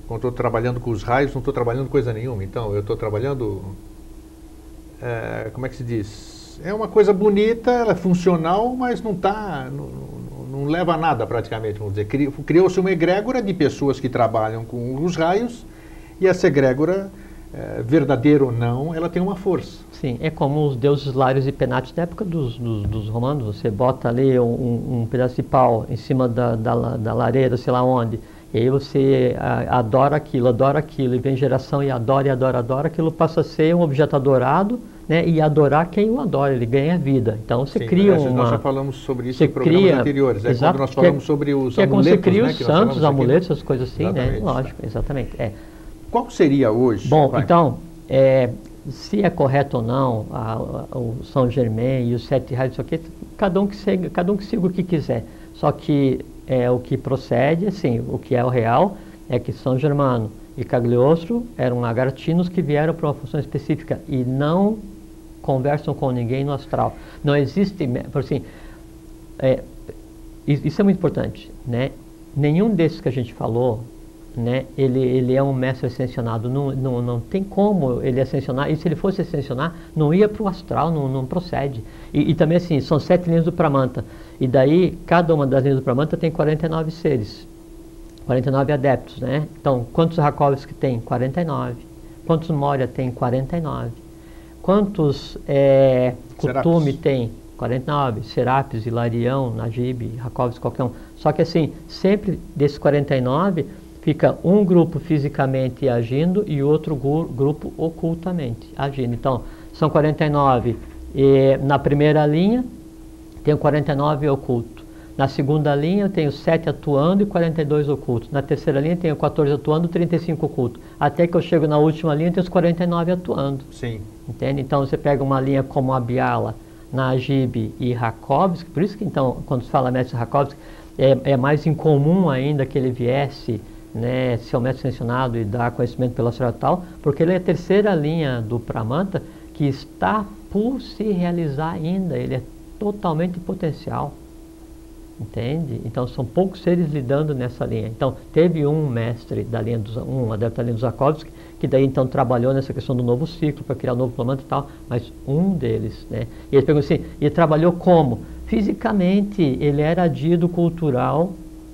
Speaker 1: Quando estou trabalhando com os raios, não estou trabalhando coisa nenhuma. Então, eu estou trabalhando, como é que se diz? É uma coisa bonita, ela é funcional, mas não leva a nada praticamente, vamos dizer. Criou-se uma egrégora de pessoas que trabalham com os raios, e essa egrégora, verdadeira ou não, ela tem uma força.
Speaker 2: Sim, é como os deuses Lários e Penates da época dos romanos. Você bota ali um pedaço de pau em cima da lareira, sei lá onde, e aí você adora aquilo, e vem geração e adora, aquilo passa a ser um objeto adorado, né, e adorar quem o adora, ele ganha vida. Então você cria uma...
Speaker 1: Nós já falamos sobre isso em programas anteriores, quando nós falamos sobre os amuletos.
Speaker 2: É como você cria os santos, amuletos, essas coisas assim, né? Lógico, exatamente.
Speaker 1: Qual seria hoje?
Speaker 2: Bom, então, se é correto ou não o São Germain e os 7 raios, cada um que siga o que quiser. Só que o que procede, assim, o que é o real, é que São Germano e Cagliostro eram lagartinos que vieram para uma função específica e não conversam com ninguém no astral. Não existe, assim, isso é muito importante, né? Nenhum desses que a gente falou, né, ele é um mestre ascensionado, não tem como ele ascensionar, e se ele fosse ascensionar, não ia para o astral, não procede. E também assim, são 7 linhas do Pramanta, e daí cada uma das linhas do Pramanta tem 49 seres, 49 adeptos, né? Então, quantos Rakovski tem? 49. Quantos Moria tem? 49. Quantos Kutume tem? 49. Serapis, Hilarião, Najib, Rakovski, qualquer um. Só que assim, sempre desses 49... fica um grupo fisicamente agindo e outro grupo ocultamente agindo. Então, são 49. Na primeira linha, tem 49 oculto. Na segunda linha, eu tenho 7 atuando e 42 ocultos. Na terceira linha, tenho 14 atuando e 35 ocultos. Até que eu chego na última linha, tenho os 49 atuando.
Speaker 1: Sim.
Speaker 2: Entende? Então, você pega uma linha como a Biala, Najib e Rakovski. Por isso que, então, quando se fala mestre Rakovski, é mais incomum ainda que ele viesse, né, ser o mestre ascensionado e dar conhecimento pela astral tal, porque ele é a terceira linha do Pramanta que está por se realizar ainda, ele é totalmente potencial, entende? Então são poucos seres lidando nessa linha. Então teve um mestre da linha um adepto da linha dos Rakovski, que daí então trabalhou nessa questão do novo ciclo para criar o novo Pramanta e tal, mas um deles, né? E ele perguntou assim, ele trabalhou como? Fisicamente, ele era dito cultural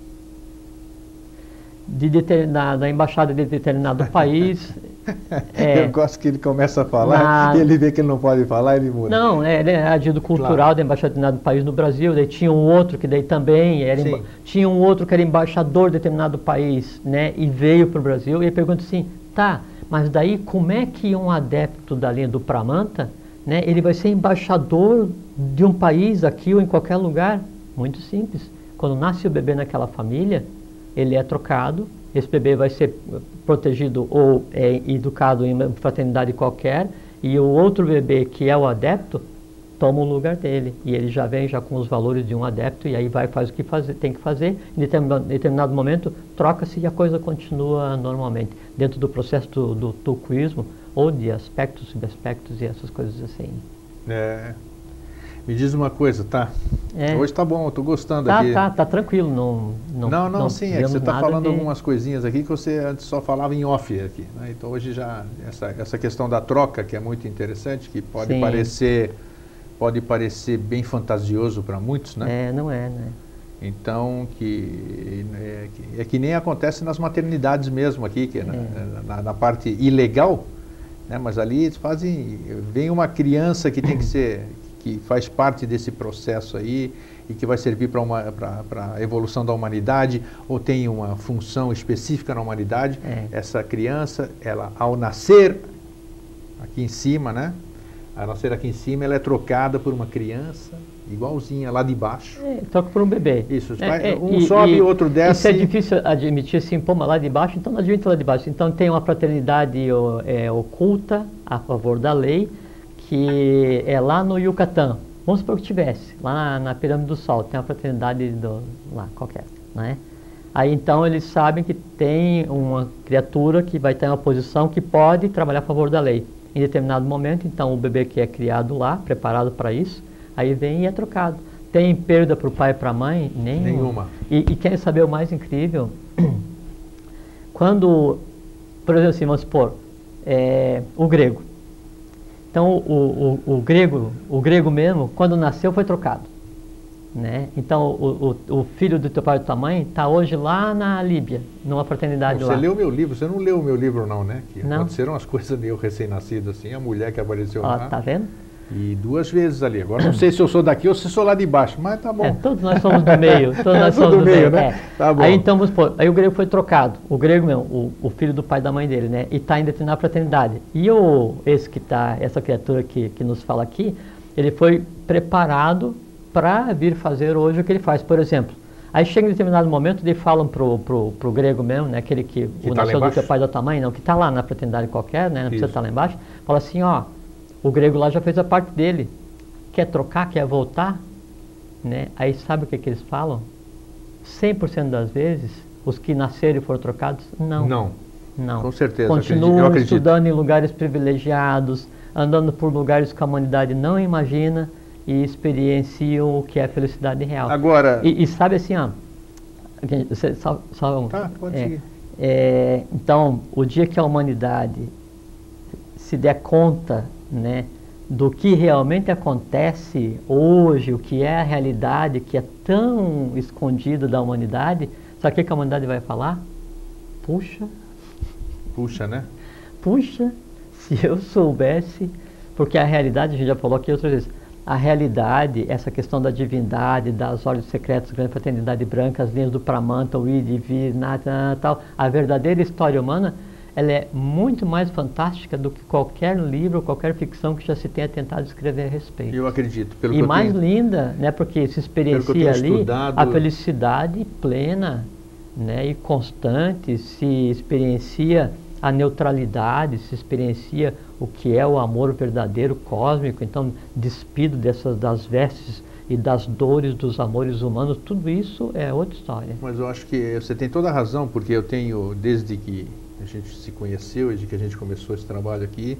Speaker 2: da embaixada de determinado país.
Speaker 1: Eu gosto que ele começa a falar e ele vê que ele não pode falar, ele muda.
Speaker 2: Não, ele era dito cultural da embaixada de determinado país no Brasil, daí tinha um outro que daí também tinha um outro que era embaixador de determinado país, né, e veio para o Brasil, e ele pergunta assim, tá, mas daí como é que um adepto da linha do Pramanta, né, ele vai ser embaixador de um país aqui ou em qualquer lugar? Muito simples. Quando nasce o bebê naquela família, ele é trocado, esse bebê vai ser protegido ou educado em uma fraternidade qualquer, e o outro bebê, que é o adepto, toma o lugar dele, e ele já vem já com os valores de um adepto, e aí faz o que tem que fazer, em determinado momento, troca-se e a coisa continua normalmente, dentro do processo do tulquismo, ou de aspectos, subaspectos e essas coisas assim.
Speaker 1: Me diz uma coisa, tá? Hoje tá bom, eu tô gostando aqui.
Speaker 2: Tá tranquilo, não
Speaker 1: sim, é que você tá falando algumas coisinhas aqui que você antes só falava em off aqui, né? Então hoje já, essa questão da troca, que é muito interessante, que pode parecer bem fantasioso para muitos, né?
Speaker 2: Não é, né?
Speaker 1: Então, é que nem acontece nas maternidades mesmo aqui, que na parte ilegal, né? Mas ali eles vem uma criança que tem que ser... que faz parte desse processo aí e que vai servir para a evolução da humanidade ou tem uma função específica na humanidade. Essa criança, ela ao nascer aqui em cima, né? Ao nascer aqui em cima, ela é trocada por uma criança igualzinha lá de baixo.
Speaker 2: Troca por um bebê.
Speaker 1: Isso, sobe e outro desce.
Speaker 2: Isso é difícil admitir assim, pô, mas lá de baixo, então não adianta lá de baixo. Então tem uma fraternidade oculta a favor da lei, que é lá no Yucatán. Vamos supor que tivesse, lá na Pirâmide do Sol, tem uma fraternidade lá qualquer, né? Aí então eles sabem que tem uma criatura que vai ter uma posição que pode trabalhar a favor da lei. Em determinado momento, então o bebê que é criado lá, preparado para isso, aí vem e é trocado. Tem perda para o pai e para a mãe? Nenhuma. E quer saber o mais incrível? quando, por exemplo, assim, vamos supor, o grego. Então, o grego mesmo, quando nasceu, foi trocado. Né? Então, o filho do teu pai e da tua mãe está hoje lá na Líbia, numa fraternidade lá.
Speaker 1: Você leu meu livro, você não leu o meu livro não, né? Que
Speaker 2: não.
Speaker 1: Aconteceram as coisas meio recém-nascido assim, a mulher que apareceu lá.
Speaker 2: Tá vendo?
Speaker 1: E 2 vezes ali. Agora não sei se eu sou daqui ou se sou lá de baixo, mas tá bom.
Speaker 2: Todos nós somos do meio. Todos nós somos do meio, né?
Speaker 1: Tá bom.
Speaker 2: Aí então, vamos supor, aí o grego foi trocado. O grego mesmo, o filho do pai e da mãe dele, né? E está em determinada fraternidade. E essa criatura que nos fala aqui, ele foi preparado para vir fazer hoje o que ele faz. Por exemplo, aí chega em determinado momento, eles falam pro grego mesmo, né? Aquele que o
Speaker 1: tá
Speaker 2: nasceu do teu pai e da tua mãe, não, que está lá na fraternidade qualquer, né? Não precisa estar lá embaixo. Fala assim, ó, o grego lá já fez a parte dele. Quer trocar, quer voltar? Né? Aí sabe o que eles falam? 100% das vezes, os que nasceram e foram trocados, não. Não.
Speaker 1: Com certeza.
Speaker 2: Continuam estudando em lugares privilegiados, andando por lugares que a humanidade não imagina e experienciam o que é a felicidade real.
Speaker 1: Agora...
Speaker 2: E sabe assim, ó...
Speaker 1: pode seguir.
Speaker 2: Então, o dia que a humanidade se der conta, né, do que realmente acontece hoje, o que é a realidade, que é tão escondido da humanidade, sabe o que a humanidade vai falar?
Speaker 1: Puxa, né?
Speaker 2: Puxa, se eu soubesse, porque a realidade, a gente já falou aqui outras vezes, a realidade, essa questão da divindade, das ordens secretas, grande fraternidade branca, as linhas do Pramanta, o ir e vir, nada, tal, a verdadeira história humana, ela é muito mais fantástica do que qualquer livro, qualquer ficção que já se tenha tentado escrever a respeito.
Speaker 1: Eu acredito.
Speaker 2: E mais linda, né, porque se experiencia ali a felicidade plena, né, e constante, se experiencia a neutralidade, se experiencia o que é o amor verdadeiro, cósmico, então despido das vestes e das dores dos amores humanos, tudo isso é outra história.
Speaker 1: Mas eu acho que você tem toda a razão, porque eu tenho, desde que a gente se conheceu, desde que a gente começou esse trabalho aqui,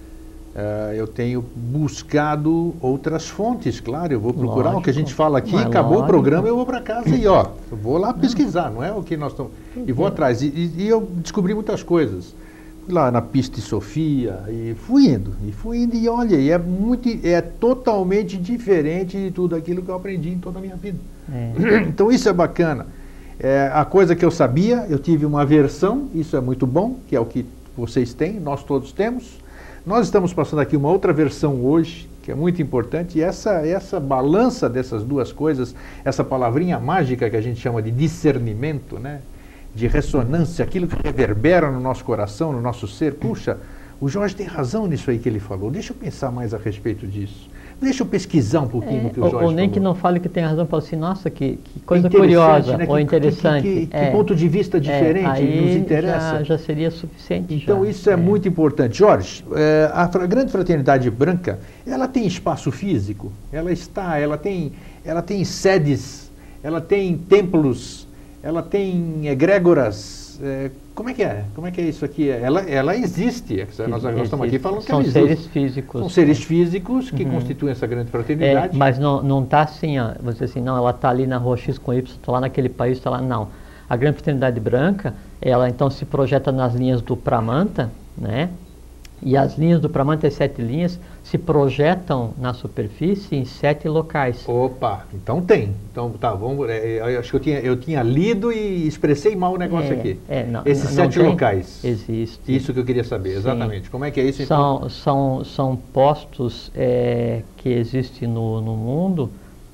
Speaker 1: eu tenho buscado outras fontes, claro, eu vou procurar o que a gente fala aqui, acabou o programa, eu vou para casa e eu vou lá pesquisar, não é o que nós estamos... E vou atrás, e eu descobri muitas coisas. Fui lá na Pista e Sofia, e fui indo, e olha, é totalmente diferente de tudo aquilo que eu aprendi em toda a minha vida. Então isso é bacana. A coisa que eu sabia, eu tive uma versão, isso é muito bom, que é o que vocês têm, nós todos temos. Nós estamos passando aqui uma outra versão hoje, que é muito importante, e essa balança dessas duas coisas, essa palavrinha mágica que a gente chama de discernimento, né? De ressonância, aquilo que reverbera no nosso coração, no nosso ser. Puxa, o Jorge tem razão nisso aí que ele falou, deixa eu pensar mais a respeito disso. Deixa eu pesquisar um pouquinho do que o Jorge falou.
Speaker 2: Ou nem que não fale que tem razão, fala assim, nossa, que coisa curiosa, né? Ou interessante.
Speaker 1: Que ponto de vista diferente
Speaker 2: aí
Speaker 1: nos interessa.
Speaker 2: Já seria suficiente.
Speaker 1: Então isso é muito importante. Jorge, a Grande Fraternidade Branca, ela tem espaço físico, ela tem sedes, ela tem templos, ela tem egrégoras. Como é que é? Como é que é isso aqui? Ela existe. Nós estamos aqui falando que ela existe.
Speaker 2: São seres físicos.
Speaker 1: São seres físicos que constituem essa grande fraternidade.
Speaker 2: Mas não está assim, vamos dizer assim, não, ela está ali na rua X com Y, está lá naquele país, está lá, não. A grande fraternidade branca, ela então se projeta nas linhas do Pramanta, né? E as linhas do Pramanta, as 7 linhas, se projetam na superfície em 7 locais.
Speaker 1: Opa, então tem. Então tá, vamos. Acho que eu tinha lido e expressei mal o negócio aqui. Esses 7 locais.
Speaker 2: Existe.
Speaker 1: Isso que eu queria saber, exatamente. Sim. Como é que é isso?
Speaker 2: Então? São postos que existem no mundo.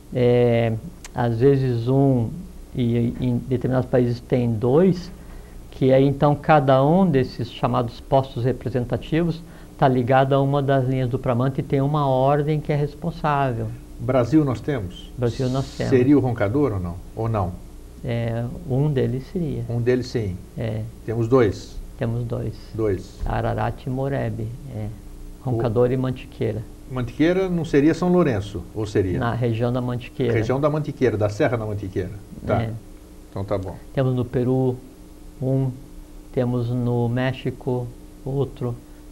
Speaker 2: Às vezes e em determinados países tem 2. Que aí então cada um desses chamados postos representativos está ligado a uma das linhas do Pramanta e tem uma ordem que é responsável.
Speaker 1: Brasil nós temos?
Speaker 2: Brasil nós temos.
Speaker 1: Seria o Roncador ou não? Ou não?
Speaker 2: Um deles seria.
Speaker 1: Um deles sim. Temos 2?
Speaker 2: Temos 2.
Speaker 1: 2.
Speaker 2: Ararat e Morebe. Roncador e Mantiqueira.
Speaker 1: Mantiqueira não seria São Lourenço, ou seria?
Speaker 2: Na região da Mantiqueira.
Speaker 1: Região da Mantiqueira, da Serra da Mantiqueira. Tá. Então tá bom.
Speaker 2: Temos no Peru temos no México outro,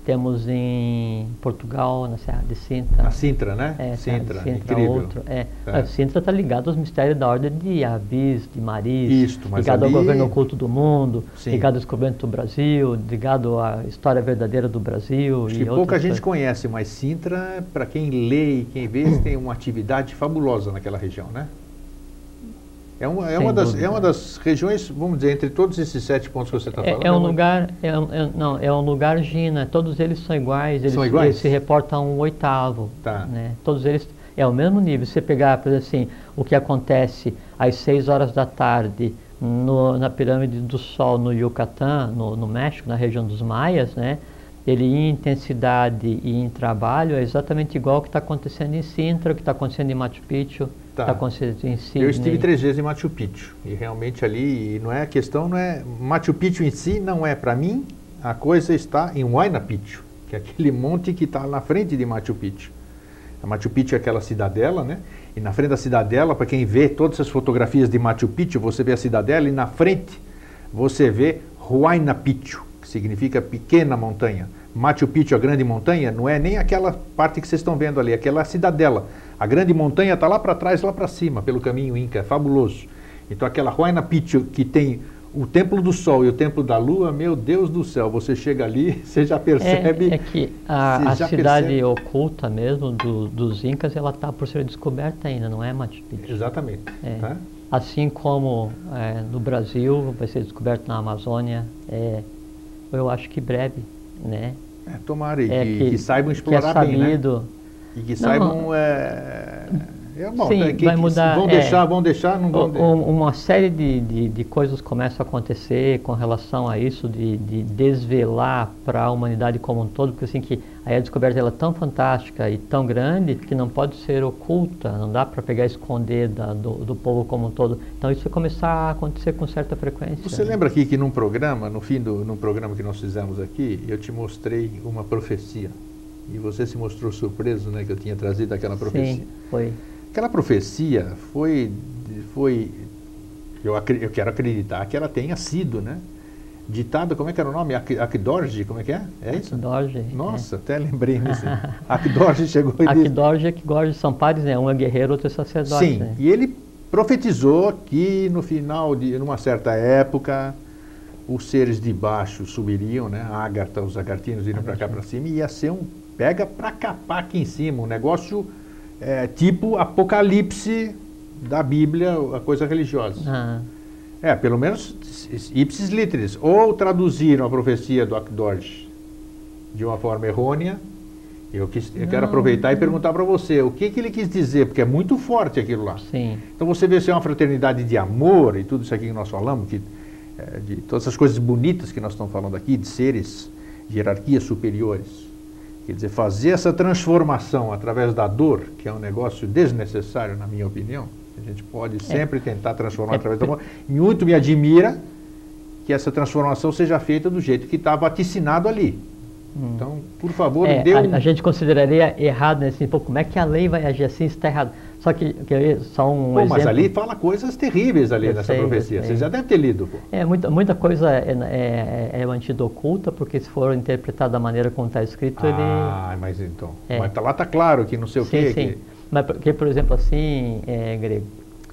Speaker 2: temos em Portugal, na Serra de Sintra.
Speaker 1: Na Sintra, né?
Speaker 2: Sintra,
Speaker 1: incrível.
Speaker 2: Outro, Sintra está ligado aos mistérios da Ordem de Avis, de Maris,
Speaker 1: Isto, mas
Speaker 2: ligado
Speaker 1: ali...
Speaker 2: ao governo oculto do mundo,
Speaker 1: Sim.
Speaker 2: ligado ao descobrimento do Brasil, ligado à história verdadeira do Brasil.
Speaker 1: Acho que pouca gente conhece, mas Sintra, para quem lê e quem vê, tem uma atividade fabulosa naquela região, né? É uma das regiões, vamos dizer, entre todos esses 7 pontos que você está falando.
Speaker 2: É um lugar, Gina, todos eles são iguais, eles se reportam a um oitavo.
Speaker 1: Tá.
Speaker 2: Né? Todos eles é o mesmo nível. Se você pegar, por exemplo, assim, o que acontece às 6 horas da tarde na pirâmide do Sol no Yucatán, no México, na região dos Maias, né? Ele em intensidade e em trabalho é exatamente igual ao que está acontecendo em Sintra, o que está acontecendo em Machu Picchu.
Speaker 1: Tá. Eu estive 3 vezes em Machu Picchu e realmente ali não é a questão, não é Machu Picchu em si, não é para mim, a coisa está em Huayna Picchu, que é aquele monte que está na frente de Machu Picchu. A Machu Picchu é aquela cidadela, né? E na frente da cidadela, para quem vê todas as fotografias de Machu Picchu, você vê a cidadela e na frente você vê Huayna Picchu, que significa pequena montanha. Machu Picchu, a grande montanha, não é nem aquela parte que vocês estão vendo ali, aquela cidadela. A grande montanha está lá para trás, lá para cima, pelo caminho Inca, é fabuloso. Então aquela Huayna Picchu que tem o Templo do Sol e o Templo da Lua, meu Deus do céu, você chega ali, você já percebe...
Speaker 2: É que a cidade oculta mesmo dos Incas, ela está por ser descoberta ainda, não é Machu Picchu?
Speaker 1: Exatamente. Tá?
Speaker 2: Assim como no Brasil, vai ser descoberto na Amazônia, eu acho que breve, né?
Speaker 1: Tomara que saibam explorar bem, né? E que saibam...
Speaker 2: Sim, vai mudar.
Speaker 1: Vão deixar, não vão deixar.
Speaker 2: Uma série de coisas começam a acontecer com relação a isso, de desvelar para a humanidade como um todo, porque assim que aí a descoberta ela é tão fantástica e tão grande que não pode ser oculta, não dá para pegar e esconder do povo como um todo. Então isso vai começar a acontecer com certa frequência.
Speaker 1: Você lembra aqui que num programa, num programa que nós fizemos aqui, eu te mostrei uma profecia. E você se mostrou surpreso, né, que eu tinha trazido aquela profecia.
Speaker 2: Sim, foi.
Speaker 1: Aquela profecia eu quero acreditar que ela tenha sido, né, ditada, como é que era o nome? Akdorji, como é que é? É isso?
Speaker 2: Akdorji.
Speaker 1: Nossa, até lembrei nisso. Akdorji chegou e disse...
Speaker 2: Akdorji e Akdorji são pares, né? Um é guerreiro, outro é sacerdote.
Speaker 1: Sim, né? E ele profetizou que no final numa certa época, os seres de baixo subiriam, né? A Ágata, os agartinos iriam para cá para cima e ia ser um pega para capar aqui em cima, um negócio tipo Apocalipse da Bíblia, a coisa religiosa. Pelo menos ipsis literis. Ou traduziram a profecia do Akdorji de uma forma errônea. Eu quero aproveitar e perguntar para você, o que ele quis dizer? Porque é muito forte aquilo lá.
Speaker 2: Sim.
Speaker 1: Então você vê se é uma fraternidade de amor e tudo isso aqui que nós falamos, de todas essas coisas bonitas que nós estamos falando aqui, de seres, de hierarquias superiores. Quer dizer, fazer essa transformação através da dor, que é um negócio desnecessário, na minha opinião. A gente pode sempre tentar transformar através do amor. E muito me admira que essa transformação seja feita do jeito que está vaticinado ali. Então, por favor,
Speaker 2: a gente consideraria errado, né? Assim, como é que a lei vai agir assim se está errado? Só que só um exemplo...
Speaker 1: Mas ali fala coisas terríveis ali nessa profecia. Você já deve ter lido. Pô.
Speaker 2: Muita coisa é mantida oculta, porque se for interpretado da maneira como está escrito,
Speaker 1: mas então... Mas lá está claro que não sei o quê.
Speaker 2: Sim. Mas porque, por exemplo, assim, Grego,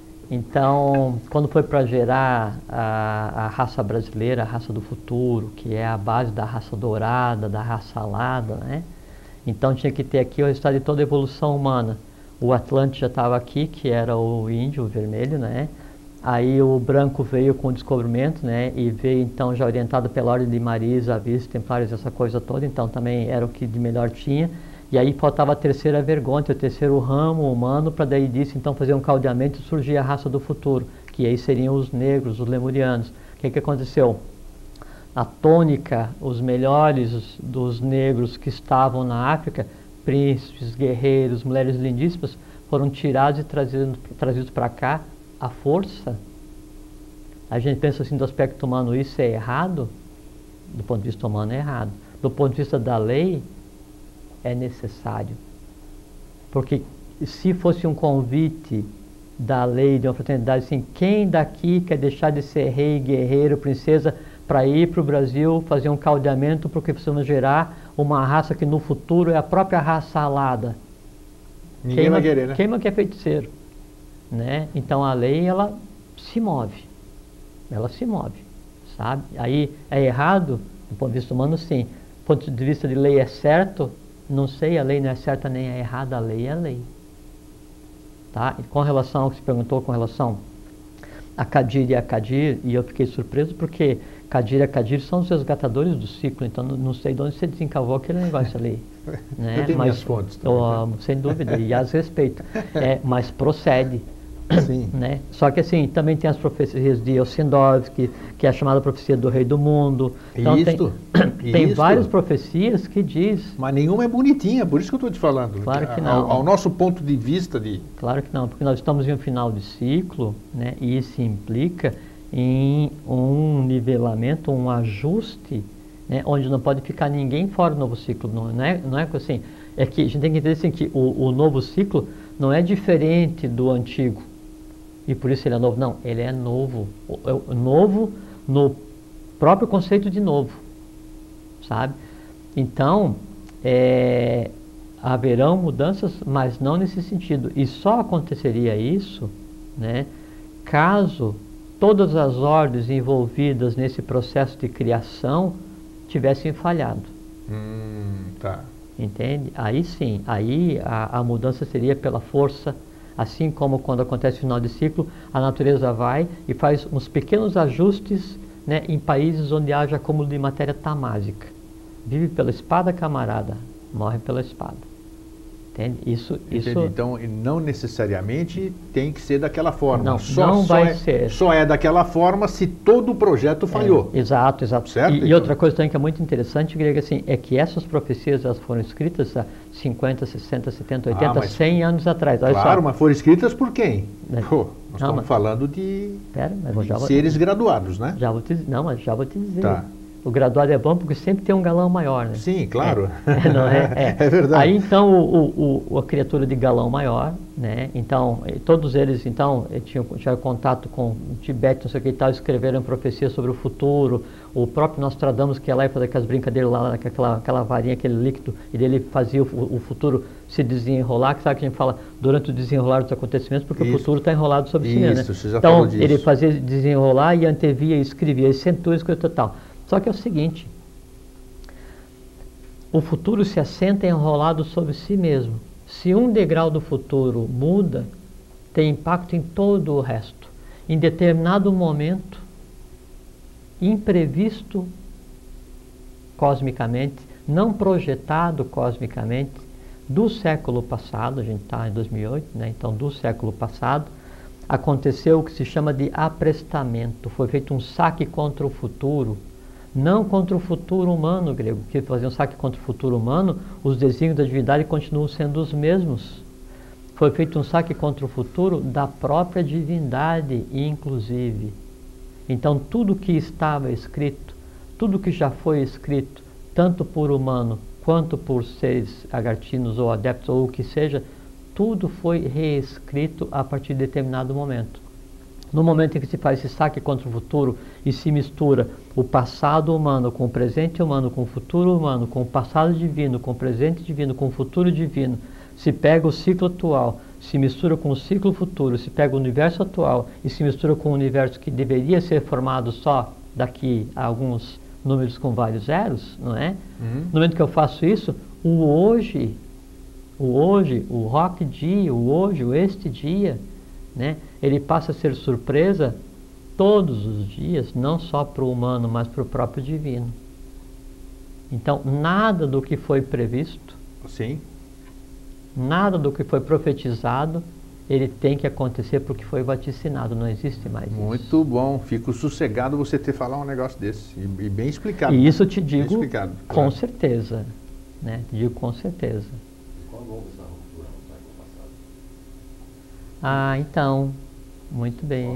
Speaker 2: então, quando foi para gerar a raça brasileira, a raça do futuro, que é a base da raça dourada, da raça alada, né? Então tinha que ter aqui o resultado de toda a evolução humana. O Atlante já estava aqui, que era o índio, o vermelho, né? Aí o branco veio com o descobrimento, né? E veio então já orientado pela ordem de Maris, Avis, Templários, essa coisa toda. Então também era o que de melhor tinha. E aí faltava a terceira vergonha, o terceiro ramo humano, para daí disso então fazer um caldeamento e surgir a raça do futuro, que aí seriam os negros, os lemurianos. O que aconteceu? A tônica, os melhores dos negros que estavam na África, príncipes, guerreiros, mulheres lindíssimas, foram tirados e trazidos para cá à força. A gente pensa assim do aspecto humano, isso é errado? Do ponto de vista humano é errado. Do ponto de vista da lei, é necessário. Porque se fosse um convite da lei, de uma fraternidade, assim, quem daqui quer deixar de ser rei, guerreiro, princesa, para ir para o Brasil fazer um caldeamento, porque precisamos gerar uma raça que no futuro é a própria raça alada.
Speaker 1: Ninguém vai querer, né?
Speaker 2: Queima que é feiticeiro, né? Então a lei, ela se move, sabe? Aí é errado, do ponto de vista humano, sim. Do ponto de vista de lei é certo, não sei, a lei não é certa nem é errada, a lei é a lei. Tá? E com relação ao que se perguntou, com relação a Kadir e a Kadir, e eu fiquei surpreso porque Kadir e a Kadir são os resgatadores do ciclo, então não sei de onde você desencavou aquele negócio ali. Né?
Speaker 1: Eu tenho minhas fontes também,
Speaker 2: eu amo, sem dúvida, e as respeito. Mas procede.
Speaker 1: Sim.
Speaker 2: Né? Só que assim, também tem as profecias de Ossendowski, que é a chamada profecia do rei do mundo. Então tem várias profecias que diz...
Speaker 1: Mas nenhuma é bonitinha, por isso que eu estou te falando.
Speaker 2: Claro que não.
Speaker 1: Ao nosso ponto de vista de...
Speaker 2: Claro que não, porque nós estamos em um final de ciclo, né? E isso implica em um nivelamento, um ajuste, né? Onde não pode ficar ninguém fora do novo ciclo. Não é assim, é que a gente tem que entender assim, que o novo ciclo não é diferente do antigo. E por isso ele é novo. Não, ele é novo. Novo no próprio conceito de novo. Sabe? Então, haverão mudanças, mas não nesse sentido. E só aconteceria isso, né, caso todas as ordens envolvidas nesse processo de criação tivessem falhado.
Speaker 1: Tá.
Speaker 2: Entende? Aí sim, aí a mudança seria pela força. Assim como quando acontece o final de ciclo, a natureza vai e faz uns pequenos ajustes, né, em países onde haja acúmulo de matéria tamásica. Vive pela espada, camarada, morre pela espada. Entende? Isso.
Speaker 1: Então, não necessariamente tem que ser daquela forma.
Speaker 2: Não vai ser.
Speaker 1: Só é daquela forma se todo o projeto falhou.
Speaker 2: Exato.
Speaker 1: Certo?
Speaker 2: E outra coisa também que é muito interessante, Greg, assim, é que essas profecias elas foram escritas há 50, 60, 70, 80, 100 anos atrás.
Speaker 1: Claro, mas foram escritas por quem? Pô, nós estamos falando de seres graduados, né?
Speaker 2: Já vou te dizer.
Speaker 1: Tá.
Speaker 2: O graduado é bom porque sempre tem um galão maior, né?
Speaker 1: Sim, claro.
Speaker 2: Não é?
Speaker 1: É verdade.
Speaker 2: Aí então a criatura de galão maior, né? Então todos eles tinham contato com o Tibete, não sei o que e tal, escreveram profecias sobre o futuro. O próprio Nostradamus, que ia lá e fazia aquelas brincadeiras lá, aquela varinha, aquele líquido, e ele fazia o futuro se desenrolar, que sabe que a gente fala durante o desenrolar dos acontecimentos, porque o futuro está enrolado sobre si mesmo, né?
Speaker 1: Você já
Speaker 2: então
Speaker 1: falou disso.
Speaker 2: Ele fazia desenrolar e antevia, escrevia, e centúrias, coisa total. Só que é o seguinte, o futuro se assenta enrolado sobre si mesmo. Se um degrau do futuro muda, tem impacto em todo o resto. Em determinado momento, imprevisto cosmicamente, não projetado cosmicamente, do século passado, a gente está em 2008, né? Então do século passado, aconteceu o que se chama de aprestamento. Foi feito um saque contra o futuro. Não contra o futuro humano, grego, que fazia um saque contra o futuro humano, os desígnios da divindade continuam sendo os mesmos. Foi feito um saque contra o futuro da própria divindade, inclusive. Então, tudo que estava escrito, tudo que já foi escrito, tanto por humano quanto por seres agartinos ou adeptos ou o que seja, tudo foi reescrito a partir de determinado momento. No momento em que se faz esse saque contra o futuro e se mistura o passado humano com o presente humano, com o futuro humano, com o passado divino, com o presente divino, com o futuro divino, se pega o ciclo atual, se mistura com o ciclo futuro, se pega o universo atual e se mistura com o universo que deveria ser formado só daqui a alguns números com vários zeros, não é? No momento que eu faço isso, o hoje, o rock dia, o hoje, o este dia, né? Ele passa a ser surpresa todos os dias, não só para o humano, mas para o próprio divino. Então, nada do que foi previsto,
Speaker 1: sim,
Speaker 2: nada do que foi profetizado, ele tem que acontecer porque foi vaticinado, não existe mais isso.
Speaker 1: Muito bom, fico sossegado você ter falado um negócio desse, e bem explicado.
Speaker 2: E isso eu te digo
Speaker 1: explicado,
Speaker 2: com
Speaker 1: claro.
Speaker 2: certeza, né? Te digo com certeza.
Speaker 3: Qual houve essa ruptura no século passado?
Speaker 2: Ah, então, muito bem.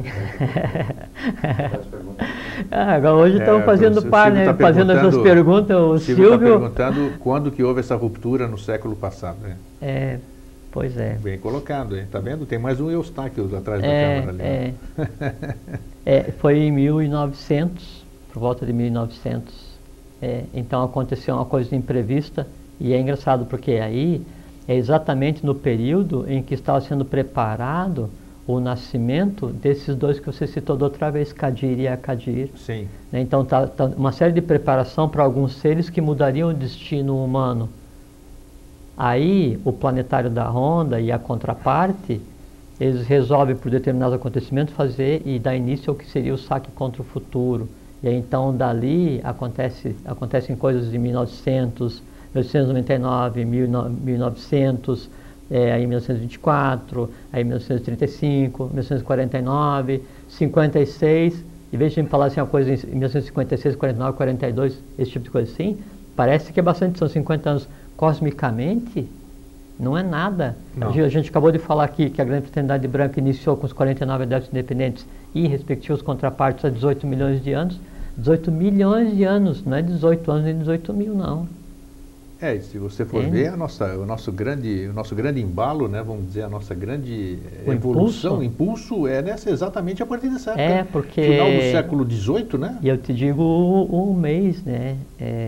Speaker 3: Agora
Speaker 2: hoje estamos fazendo par, né? Fazendo essas perguntas, o Silvio
Speaker 1: está perguntando quando que houve essa ruptura no século passado, né?
Speaker 2: Pois é.
Speaker 1: Bem colocado, hein? Tá vendo? Tem mais um Eustáquio atrás da câmera ali.
Speaker 2: Foi em 1900, por volta de 1900, Então aconteceu uma coisa imprevista e é engraçado porque aí é exatamente no período em que estava sendo preparado o nascimento desses dois que você citou da outra vez, Kadir e Akadir.
Speaker 1: Sim.
Speaker 2: Então tá uma série de preparação para alguns seres que mudariam o destino humano. Aí o planetário da Ronda e a contraparte, eles resolvem por determinados acontecimentos fazer e dar início ao que seria o saque contra o futuro. E aí, então dali acontecem coisas de 1900, 1899, 1900, aí 1924, aí 1935, 1949, 56. Em vez de me falar assim uma coisa em 1956, 49, 42, esse tipo de coisa assim, parece que é bastante, são 50 anos. Cosmicamente, não é nada.
Speaker 1: Não.
Speaker 2: A gente acabou de falar aqui que a Grande Fraternidade Branca iniciou com os 49 adeptos independentes e respectivos contrapartes há 18 milhões de anos. 18 milhões de anos, não é 18 anos nem 18 mil, não.
Speaker 1: E se você for ver, o nosso grande embalo, né, vamos dizer, a nossa grande evolução, impulso é exatamente a partir dessa época.
Speaker 2: Porque...
Speaker 1: Final do século XVIII, né?
Speaker 2: E eu te digo o mês, né?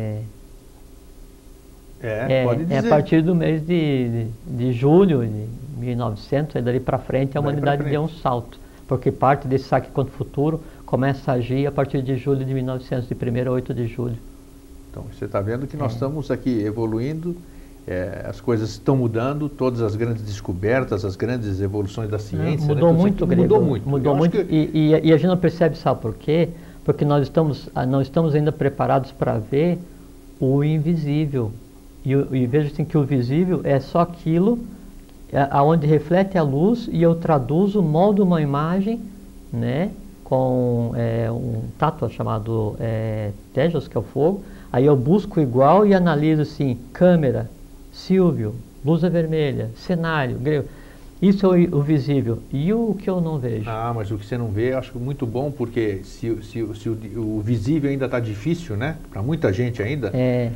Speaker 1: Pode dizer.
Speaker 2: É a partir do mês de julho de 1900, aí dali para frente a humanidade deu um salto. Porque parte desse saque contra o futuro começa a agir a partir de julho de 1900, de 1º a 8 de julho.
Speaker 1: Então, você está vendo que nós estamos aqui evoluindo, as coisas estão mudando, todas as grandes descobertas, as grandes evoluções da ciência.
Speaker 2: Mudou muito, Grego.
Speaker 1: Mudou muito.
Speaker 2: E a gente não percebe, sabe por quê? Porque nós não estamos ainda preparados para ver o invisível. E veja assim que o visível é só aquilo aonde reflete a luz e eu traduzo, moldo uma imagem, né, com um tátua chamado Tejas, que é o fogo. Aí eu busco igual e analiso assim, câmera, Silvio, luz vermelha, cenário, grego. Isso é o visível. E o que eu não vejo?
Speaker 1: Mas o que você não vê, eu acho muito bom, porque se o visível ainda está difícil, né? Para muita gente ainda.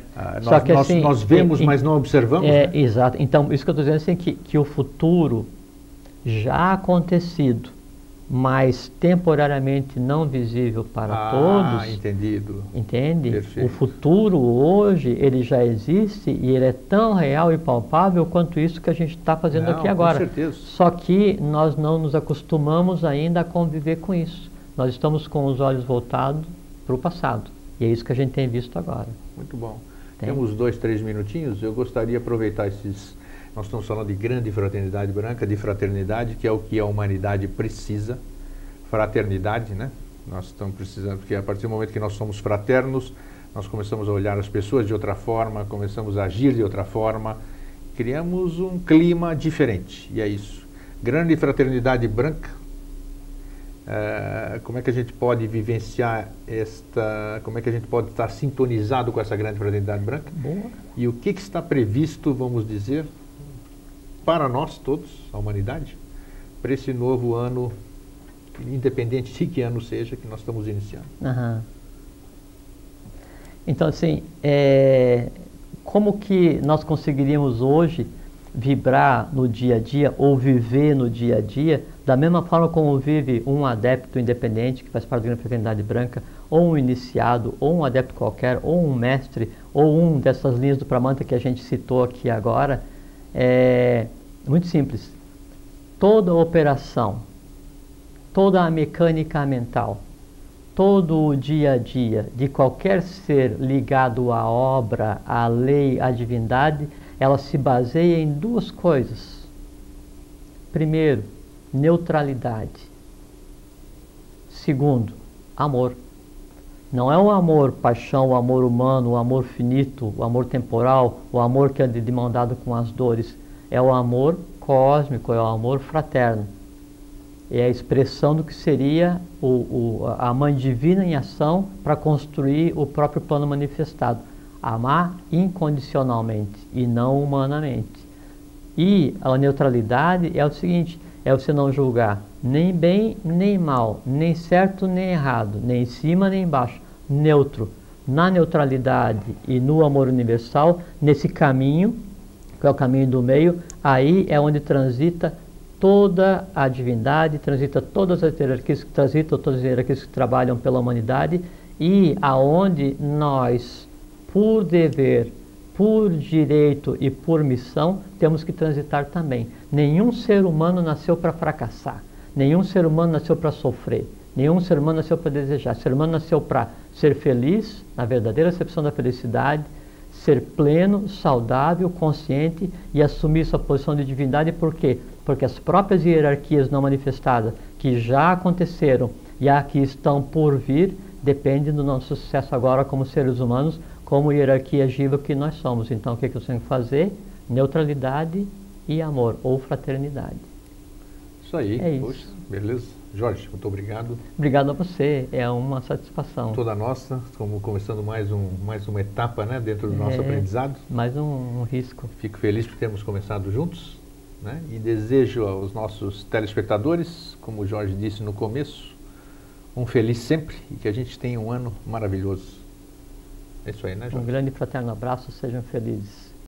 Speaker 1: Nós vemos, mas não observamos. Né?
Speaker 2: Exato. Então, isso que eu estou dizendo assim, que o futuro já acontecido, mas temporariamente não visível para todos.
Speaker 1: Entendido.
Speaker 2: Entende?
Speaker 1: Perfeito.
Speaker 2: O futuro hoje, ele já existe e ele é tão real e palpável quanto isso que a gente está fazendo aqui agora.
Speaker 1: Com certeza.
Speaker 2: Só que nós não nos acostumamos ainda a conviver com isso. Nós estamos com os olhos voltados para o passado. E é isso que a gente tem visto agora.
Speaker 1: Muito bom. Temos 2, 3 minutinhos. Eu gostaria de aproveitar esses... Nós estamos falando de grande fraternidade branca, de fraternidade, que é o que a humanidade precisa. Fraternidade, né? Nós estamos precisando, porque a partir do momento que nós somos fraternos, nós começamos a olhar as pessoas de outra forma, começamos a agir de outra forma, criamos um clima diferente, e é isso. Grande fraternidade branca, como é que a gente pode vivenciar como é que a gente pode estar sintonizado com essa grande fraternidade branca?
Speaker 2: Boa.
Speaker 1: E o que está previsto, vamos dizer, para nós todos, a humanidade, para esse novo ano, independente de que ano seja, que nós estamos iniciando.
Speaker 2: Então, assim, como que nós conseguiríamos hoje vibrar no dia a dia ou viver no dia a dia da mesma forma como vive um adepto independente que faz parte da Grande Fraternidade Branca, ou um iniciado, ou um adepto qualquer, ou um mestre, ou um dessas linhas do Pramanta que a gente citou aqui agora? Muito simples. Toda operação, toda a mecânica mental, todo o dia a dia de qualquer ser ligado à obra, à lei, à divindade, ela se baseia em 2 coisas. Primeiro, neutralidade. Segundo, amor. Não é o amor, paixão, o amor humano, o amor finito, o amor temporal, o amor que é de mão dada com as dores. É o amor cósmico, é o amor fraterno. É a expressão do que seria a Mãe Divina em ação para construir o próprio plano manifestado. Amar incondicionalmente e não humanamente. E a neutralidade é o seguinte, é você não julgar nem bem nem mal, nem certo nem errado, nem em cima nem embaixo, neutro. Na neutralidade e no amor universal, nesse caminho, que é o caminho do meio, aí é onde transita toda a divindade, transita todas as hierarquias que trabalham pela humanidade e aonde nós por dever, por direito e por missão, temos que transitar também. Nenhum ser humano nasceu para fracassar, nenhum ser humano nasceu para sofrer, nenhum ser humano nasceu para desejar. O ser humano nasceu para ser feliz, na verdadeira acepção da felicidade, ser pleno, saudável, consciente e assumir sua posição de divindade. Por quê? Porque as próprias hierarquias não manifestadas, que já aconteceram e a que estão por vir, dependem do nosso sucesso agora como seres humanos, como hierarquia agiva que nós somos. Então, o que eu tenho que fazer? Neutralidade e amor, ou fraternidade.
Speaker 1: Isso aí.
Speaker 2: É isso.
Speaker 1: Poxa, beleza. Jorge, muito obrigado.
Speaker 2: Obrigado a você, é uma satisfação.
Speaker 1: Toda nossa, como começando mais uma etapa, né, dentro do nosso aprendizado.
Speaker 2: Mais um risco.
Speaker 1: Fico feliz por termos começado juntos, né, e desejo aos nossos telespectadores, como o Jorge disse no começo, um feliz sempre e que a gente tenha um ano maravilhoso. É isso aí, né, Jorge?
Speaker 2: Um grande e fraterno abraço, sejam felizes.